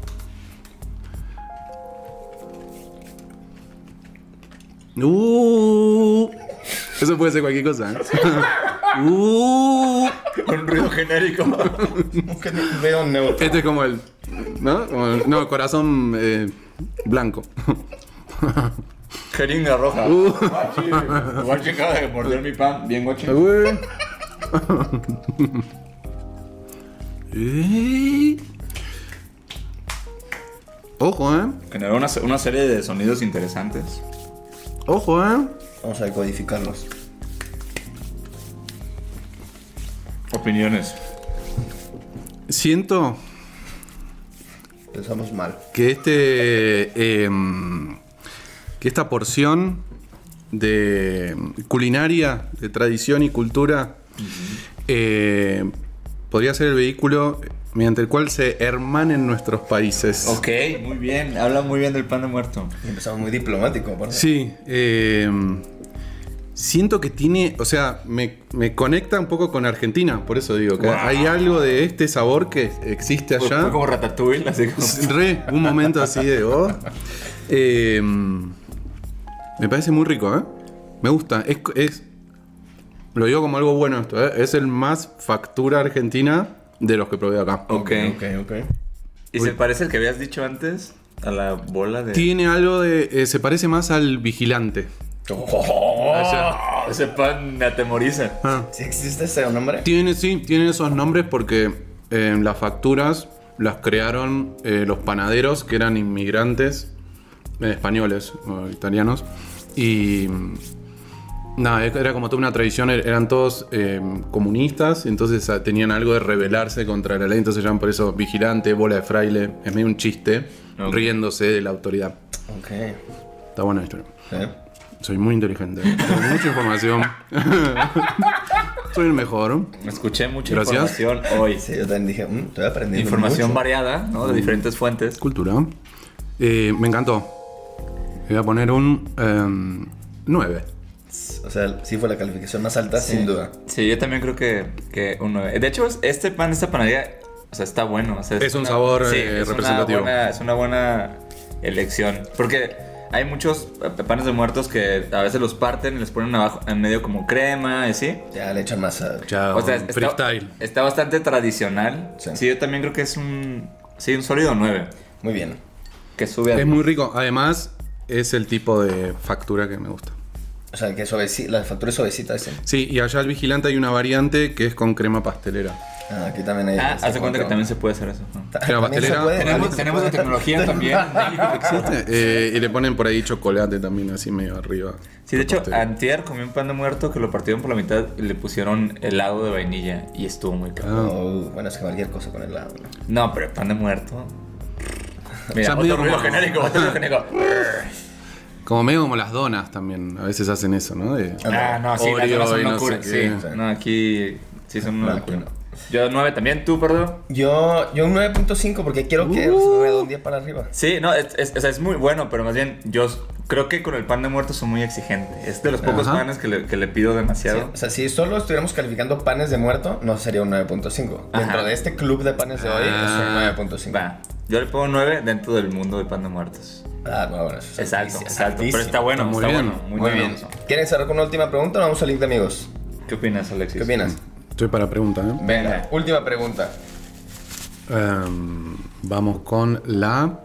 Eso puede ser cualquier cosa. ¿Eh? Un ruido genérico. Que veo neutro. Este es como el. ¿No? Como el, no, corazón blanco. Jeringa roja. Guachi acaba de morder mi pan. Bien, guachi. Ojo, Generó una serie de sonidos interesantes. Ojo, Vamos a decodificarlos. Opiniones. Siento Pensamos mal. que que esta porción de culinaria, de tradición y cultura, podría ser el vehículo mediante el cual se hermanen nuestros países. Ok, muy bien. Habla muy bien del pan de muerto. Y empezamos muy diplomático, aparte. Sí, siento que tiene, o sea, me conecta un poco con Argentina, por eso digo que Wow. hay algo de este sabor que existe allá. Fue como Ratatouille, así como... Un momento así de me parece muy rico, ¿eh? Me gusta. Es Lo digo como algo bueno esto, ¿eh? Es el más factura argentina de los que probé acá. Ok. ¿Y Uy. se parece el que habías dicho antes? A la bola de... Tiene algo de... se parece más al vigilante. Ese pan me atemoriza. ¿Sí existe ese nombre? Tiene esos nombres porque las facturas las crearon los panaderos que eran inmigrantes españoles o italianos. Y nada, era como toda una tradición, eran todos comunistas, entonces tenían algo de rebelarse contra la ley, entonces llaman por eso vigilante, bola de fraile, es medio un chiste, riéndose de la autoridad. Ok. Está buena la historia. ¿Sí? Soy muy inteligente, tengo mucha información. Soy el mejor. Escuché mucha Gracias. información hoy. Sí, yo también dije, estoy aprendiendo Información mucho. variada, ¿no? De diferentes fuentes. Cultura. Me encantó. Le voy a poner un 9. O sea, sí fue la calificación más alta, sin duda. Sí, yo también creo que un 9. De hecho, este pan, esta panadería, o sea, está bueno. O sea, Es un sabor, representativo. Es una buena elección. Porque hay muchos panes de muertos que a veces los parten y les ponen abajo, en medio como crema y así. Ya le echan masa. Chao. O sea, Freestyle. está bastante tradicional. Sí. Sí, yo también creo que es un sólido 9. Muy bien. Que sube a... Es muy rico. Además, es el tipo de factura que me gusta. O sea, que la factura es suavecita. Ese. Sí, y allá al vigilante hay una variante que es con crema pastelera. Ah, aquí también hay. haz de cuenta que también se puede hacer eso, ¿no? Crema pastelera. Tenemos la tecnología también. en México que existe. Y le ponen por ahí chocolate también, así medio arriba. Sí, de hecho, Pastel. antier comí un pan de muerto que lo partieron por la mitad y le pusieron helado de vainilla y estuvo muy caro. Bueno, es que cualquier cosa con el lado, ¿no? No, pero el pan de muerto... Mira, Ya medio otro ruido como- genérico, otro ruido genérico. Como medio como las donas también. A veces hacen eso, ¿no? Ah, no, sí, las Oreo donas son y no locura. sé qué. Sí, no, aquí sí son una No, locura. aquí no. Yo 9 también, ¿tú, perdón? Yo un 9.5 porque quiero que redondee para arriba. Sí, no, o sea, es muy bueno, pero más bien yo creo que con el pan de muerto soy muy exigente. Es de los pocos Ajá. panes que le pido Sí, demasiado. o sea, si solo estuviéramos calificando panes de muerto, no sería un 9.5. Ajá. Dentro de este club de panes de hoy, es un 9.5. Va, yo le pongo 9 dentro del mundo del pan de muertos. Ah, no, bueno, eso es Exacto, altísimo, exacto. Pero altísimo. está bueno, Está muy está bien. bueno. Muy, Muy bueno. bien. ¿Quieren cerrar con una última pregunta o vamos al link de amigos? ¿Qué opinas, Alexis? ¿Qué opinas? Estoy para pregunta, ¿eh? Venga, última pregunta. Vamos con la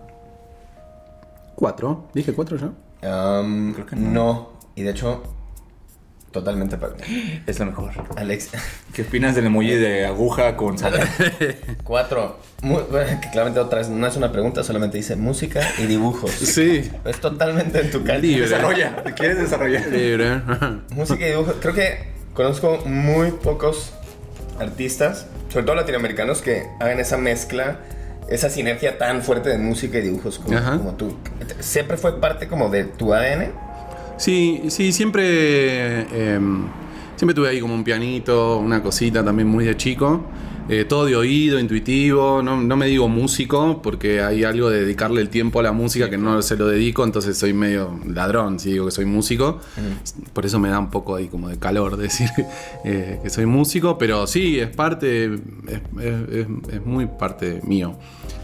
4. ¿Dije 4 ya? Creo que no. Y de hecho, totalmente perdido. Es lo mejor. Alex, ¿Qué opinas del emoji de aguja con sal? 4. Que claramente otra vez no es una pregunta, solamente dice música y dibujos. Sí. Es totalmente en tu cancha. Libre. Desarrolla, ¿te quieres desarrollar? Libre. Música y dibujos. Creo que conozco muy pocos artistas, sobre todo latinoamericanos, que hagan esa mezcla, esa sinergia tan fuerte de música y dibujos Ajá. como tú. ¿Siempre fue parte como de tu ADN? Sí, siempre tuve ahí como un pianito, una cosita también muy de chico. Todo de oído, intuitivo. No me digo músico porque hay algo de dedicarle el tiempo a la música que no se lo dedico, entonces soy medio ladrón si digo que soy músico. Por eso me da un poco ahí como de calor decir que soy músico, pero sí, es parte, es muy parte mío.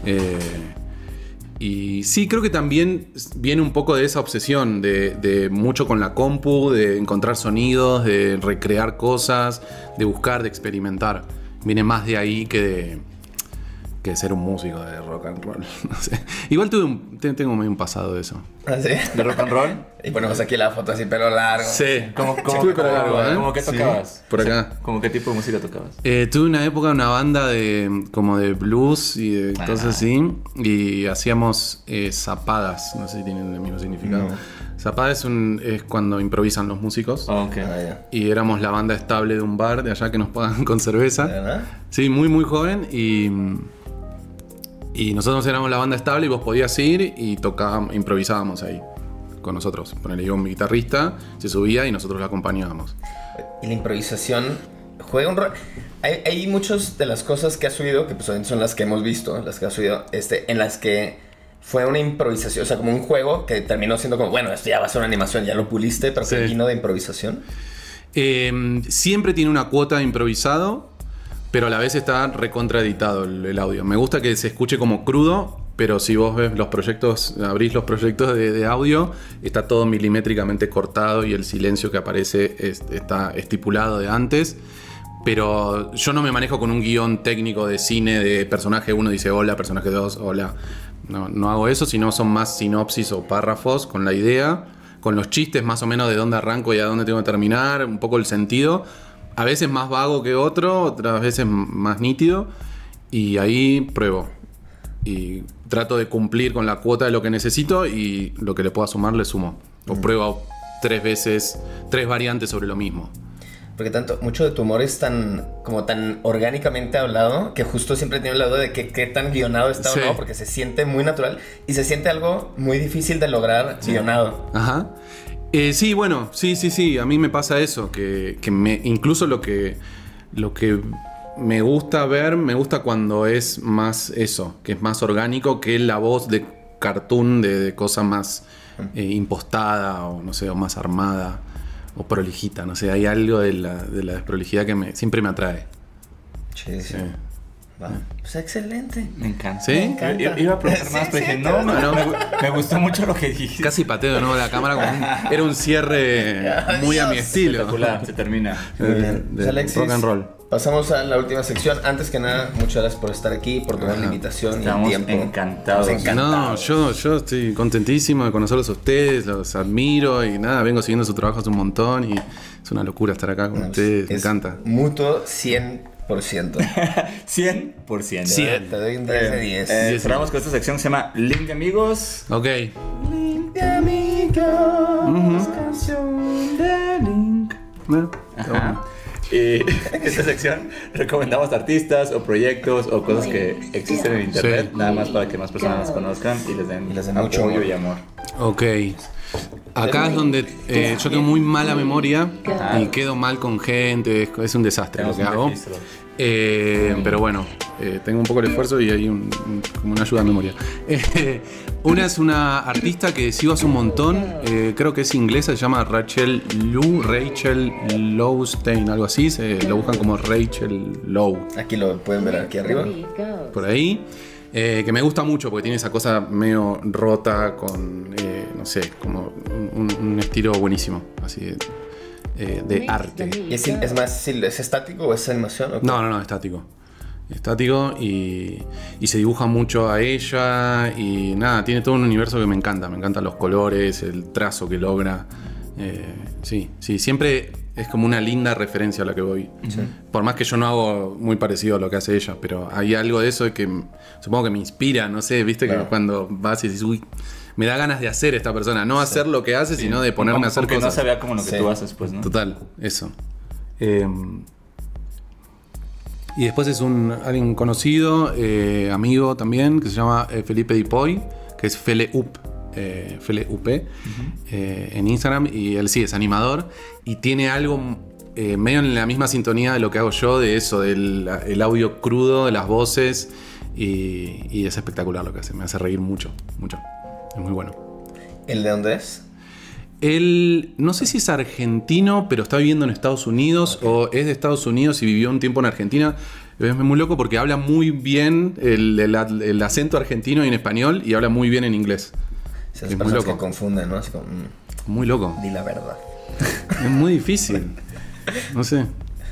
Y sí, creo que también viene un poco de esa obsesión de mucho con la compu, de encontrar sonidos, de recrear cosas, de buscar, de experimentar. Viene más de ahí que de ser un músico de rock and roll. No sé. Igual tengo medio un pasado de eso. ¿Ah, sí? ¿De rock and roll? Y ponemos aquí la foto así, pelo largo. Sí, ¿Cómo tuve pelo largo, ¿eh? ¿Cómo que tocabas? Por acá. ¿Cómo qué tipo de música tocabas? Tuve una época una banda como de blues y de cosas así. Y hacíamos zapadas. No sé si tienen el mismo significado. No. Zapada es cuando improvisan los músicos. Ok. Ah, ya. Y éramos la banda estable de un bar de allá que nos pagan con cerveza. ¿Verdad? Sí, muy muy joven. Y nosotros éramos la banda estable y vos podías ir y improvisábamos ahí con nosotros. Ponele, iba un guitarrista, se subía y nosotros lo acompañábamos. Y la improvisación juega un rol. Hay muchas de las cosas que has subido, que pues son las que hemos visto, las que has subido, en las que fue una improvisación, o sea, como un juego que terminó siendo como, bueno, esto ya va a ser una animación, ya lo puliste, pero que Sí. vino de improvisación. Siempre tiene una cuota de improvisado, pero a la vez está recontraeditado el audio. Me gusta que se escuche como crudo, pero si vos ves los proyectos, abrís los proyectos de audio, está todo milimétricamente cortado y el silencio que aparece está estipulado de antes. Pero yo no me manejo con un guión técnico de cine de personaje 1 dice hola, personaje 2, hola. No hago eso, sino son más sinopsis o párrafos con la idea, con los chistes más o menos de dónde arranco y a dónde tengo que terminar, un poco el sentido. A veces más vago que otro, otras veces más nítido. Y ahí pruebo. Y trato de cumplir con la cuota de lo que necesito y lo que le pueda sumar le sumo. O pruebo 3 veces, 3 variantes sobre lo mismo. Porque mucho de tu humor es tan orgánicamente hablado que justo siempre tengo la duda de qué tan guionado está Sí. o no, porque se siente muy natural y se siente algo muy difícil de lograr guionado. Ajá. Sí, bueno, sí. A mí me pasa eso, que incluso lo que me gusta ver, me gusta cuando es más eso, que es más orgánico que la voz de cartoon, de cosa más impostada o no sé, o más armada o prolijita, no sé, hay algo de la desprolijidad que siempre me atrae. Sí. Sí. Va. Pues excelente. Me encanta. ¿Sí? Me encanta. Iba a preguntar más, Sí, pero dije, sí, no, claro. me gustó mucho lo que dijiste. Casi pateo de nuevo la cámara como era un cierre muy a mi estilo. Espectacular, se termina. Muy bien. De Pues, Alexis, rock and roll. pasamos a la última sección. Antes que nada, muchas gracias por estar aquí, por tomar la invitación y el Estamos tiempo. encantados. Nos encanta. No, yo estoy contentísimo de conocerlos a ustedes, los admiro y nada, vengo siguiendo su trabajo hace un montón y es una locura estar acá con ustedes, me Es encanta. Mutuo 100%. 100%. Te doy un 10 de 10. Cerramos con esta sección que se llama Link de Amigos. Ok. Link de Amigos, canción de Link. Bueno, Ajá. Y en esta sección recomendamos artistas o proyectos o cosas que existen en internet, Sí. nada más para que más personas las conozcan y les den mucho apoyo amor. y amor. ok. Acá es donde yo tengo muy mala memoria y quedo mal con gente, es un desastre lo Tenemos que un hago. registro. Pero bueno, tengo un poco de esfuerzo y hay como una ayuda de memoria. Una es una artista que sigo hace un montón, creo que es inglesa, se llama Rachel Lowstein, algo así, lo buscan como Rachel Low, Aquí lo pueden ver aquí arriba. por ahí. Que me gusta mucho porque tiene esa cosa medio rota con, no sé, como un estilo buenísimo, así de arte. ¿Y es más, es estático o es animación? ¿O qué? No, estático. Estático y se dibuja mucho a ella y nada, tiene todo un universo que me encantan los colores, el trazo que logra. Sí, siempre es como una linda referencia a la que voy. Sí. Por más que yo no hago muy parecido a lo que hace ella, pero hay algo de eso de que supongo que me inspira, no sé, viste Claro. que cuando vas y dices, uy, me da ganas de hacer esta persona, no hacer lo que hace, sino de ponerme a hacer Aunque cosas. no se vea como lo que Sí. tú haces, pues, ¿no? Total, eso. Y después es alguien conocido, amigo también, que se llama Felipe Dipoy, que es Feleup, en Instagram, y él sí es animador y tiene algo medio en la misma sintonía de lo que hago yo, de eso, el audio crudo, de las voces, y es espectacular lo que hace, me hace reír mucho, es muy bueno. ¿El de dónde es? Él, no sé si es argentino, pero está viviendo en Estados Unidos, o es de Estados Unidos y vivió un tiempo en Argentina. Es muy loco porque habla muy bien el acento argentino y en español, y habla muy bien en inglés. Esas Es muy personas loco. que confunden, ¿no? Así como, Muy loco. di la verdad. Es muy difícil. No sé.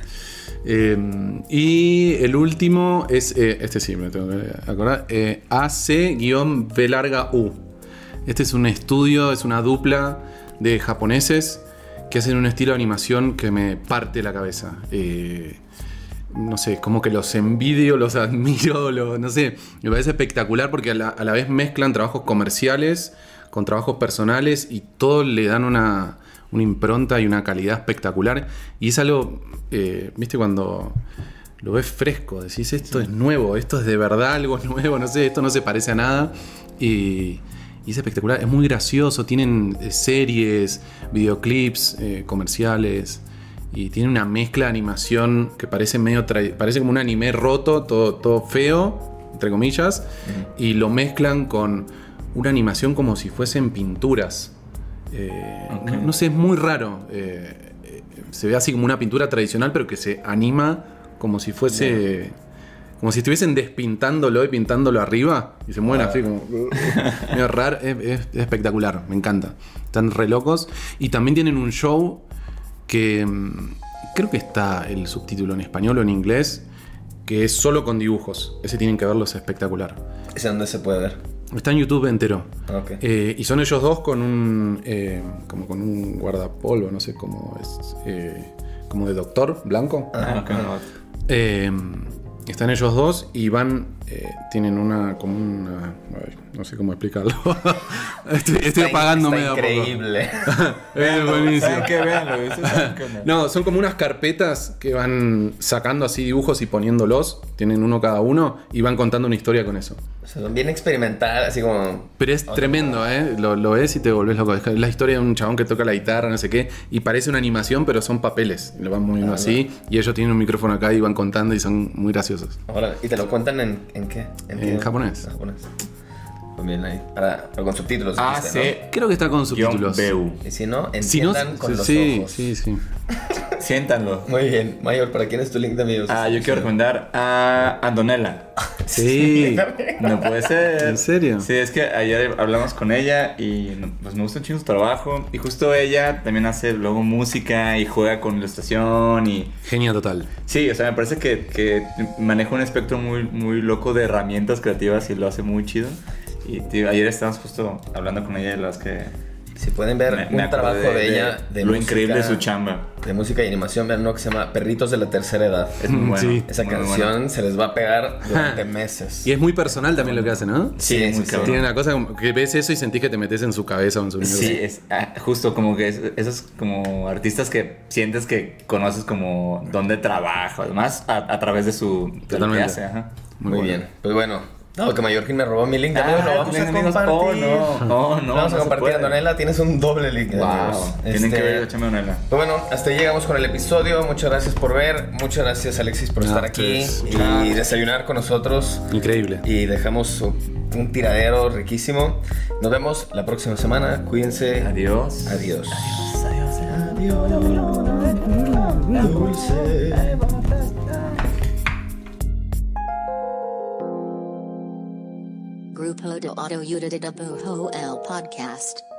Y el último es, este sí, me tengo que acordar, AC-B larga U. Este es un estudio, es una dupla de japoneses que hacen un estilo de animación que me parte la cabeza. No sé, como que los envidio, los admiro, no sé, me parece espectacular porque a la vez mezclan trabajos comerciales con trabajos personales y todo le dan una impronta y una calidad espectacular. Y es algo, viste, cuando lo ves fresco, decís, esto es nuevo, esto es de verdad algo nuevo, no sé, esto no se parece a nada. Y es espectacular, es muy gracioso, tienen series, videoclips, comerciales, y tiene una mezcla de animación que parece parece como un anime roto, todo feo, entre comillas, y lo mezclan con una animación como si fuesen pinturas. No sé, es muy raro. Se ve así como una pintura tradicional, pero que se anima como si fuese como si estuviesen despintándolo y pintándolo arriba. Y se mueven así como... medio raro. Es espectacular, me encanta. Están re locos. Y también tienen un show que... creo que está el subtítulo en español o en inglés, que es solo con dibujos. Ese tienen que verlo, es espectacular. ¿Ese dónde se puede ver? Está en YouTube entero. Ok. Y son ellos dos con un... como con un guardapolvo, no sé cómo es... como de doctor blanco. Ok. Están ellos dos y van... tienen como una... ay, no sé cómo explicarlo. estoy apagándome de a poco. Increíble. Es buenísimo. ¿Saben qué? Véanlo, ¿viste? ¿Saben qué? No, son como unas carpetas que van sacando así dibujos y poniéndolos. Tienen uno cada uno y van contando una historia con eso. O sea, bien experimental, así como... Pero es tremendo, ¿eh? Lo ves y te volvés loco. Es la historia de un chabón que toca la guitarra, no sé qué, y parece una animación, pero son papeles. Lo van moviendo así y ellos tienen un micrófono acá y van contando y son muy graciosos. Ahora, ¿y te lo cuentan en qué? En japonés. En japonés. Pues bien ahí. Pero con subtítulos. Ah, dijiste, sí. Creo que está con subtítulos. Beu. ¿no? Y si no, Si no, entiendan con los sí, ojos. sí. Siéntanlo. Muy bien. Mayor, ¿para quién es tu link de amigos? Yo quiero recomendar a Antonella. Sí. No puede ser. ¿En serio? Sí, es que ayer hablamos con ella y pues me gusta un chingo su trabajo. Y justo ella también hace luego música y juega con ilustración y... Genia total. Sí, o sea, me parece que maneja un espectro muy, muy loco de herramientas creativas y lo hace muy chido. Y tío, ayer estábamos justo hablando con ella de las que... Si pueden ver me un trabajo acordé de ella de lo música, increíble de su chamba. de música y animación, vean uno que se llama Perritos de la Tercera Edad. Es muy bueno. Sí. Esa muy canción bueno. se les va a pegar durante meses. Y es muy personal también lo que hace, ¿no? Sí, Sí, muy sí, cabrón. Tiene una cosa como que ves eso y sentís que te metes en su cabeza o en su universo. Sí, es justo como que esos como artistas que sientes que conoces como dónde trabaja, además a través de de lo que Totalmente. hace. Ajá. Muy bueno. bien. Pues bueno, dado que Mallorquín me robó mi link de amigos, lo vamos a amigos. compartir. No, Lo vamos a se compartir, puede. Antonella. Tienes un doble link de amigos. Wow, tienen que ver Échame Antonella. Pues bueno, hasta ahí llegamos con el episodio. Muchas gracias por ver. Muchas gracias, Alexis, por estar aquí y desayunar con nosotros. Increíble. Y dejamos un tiradero riquísimo. Nos vemos la próxima semana. Cuídense. Adiós. Adiós. Grupo de Autoayuda de Bujo el Podcast.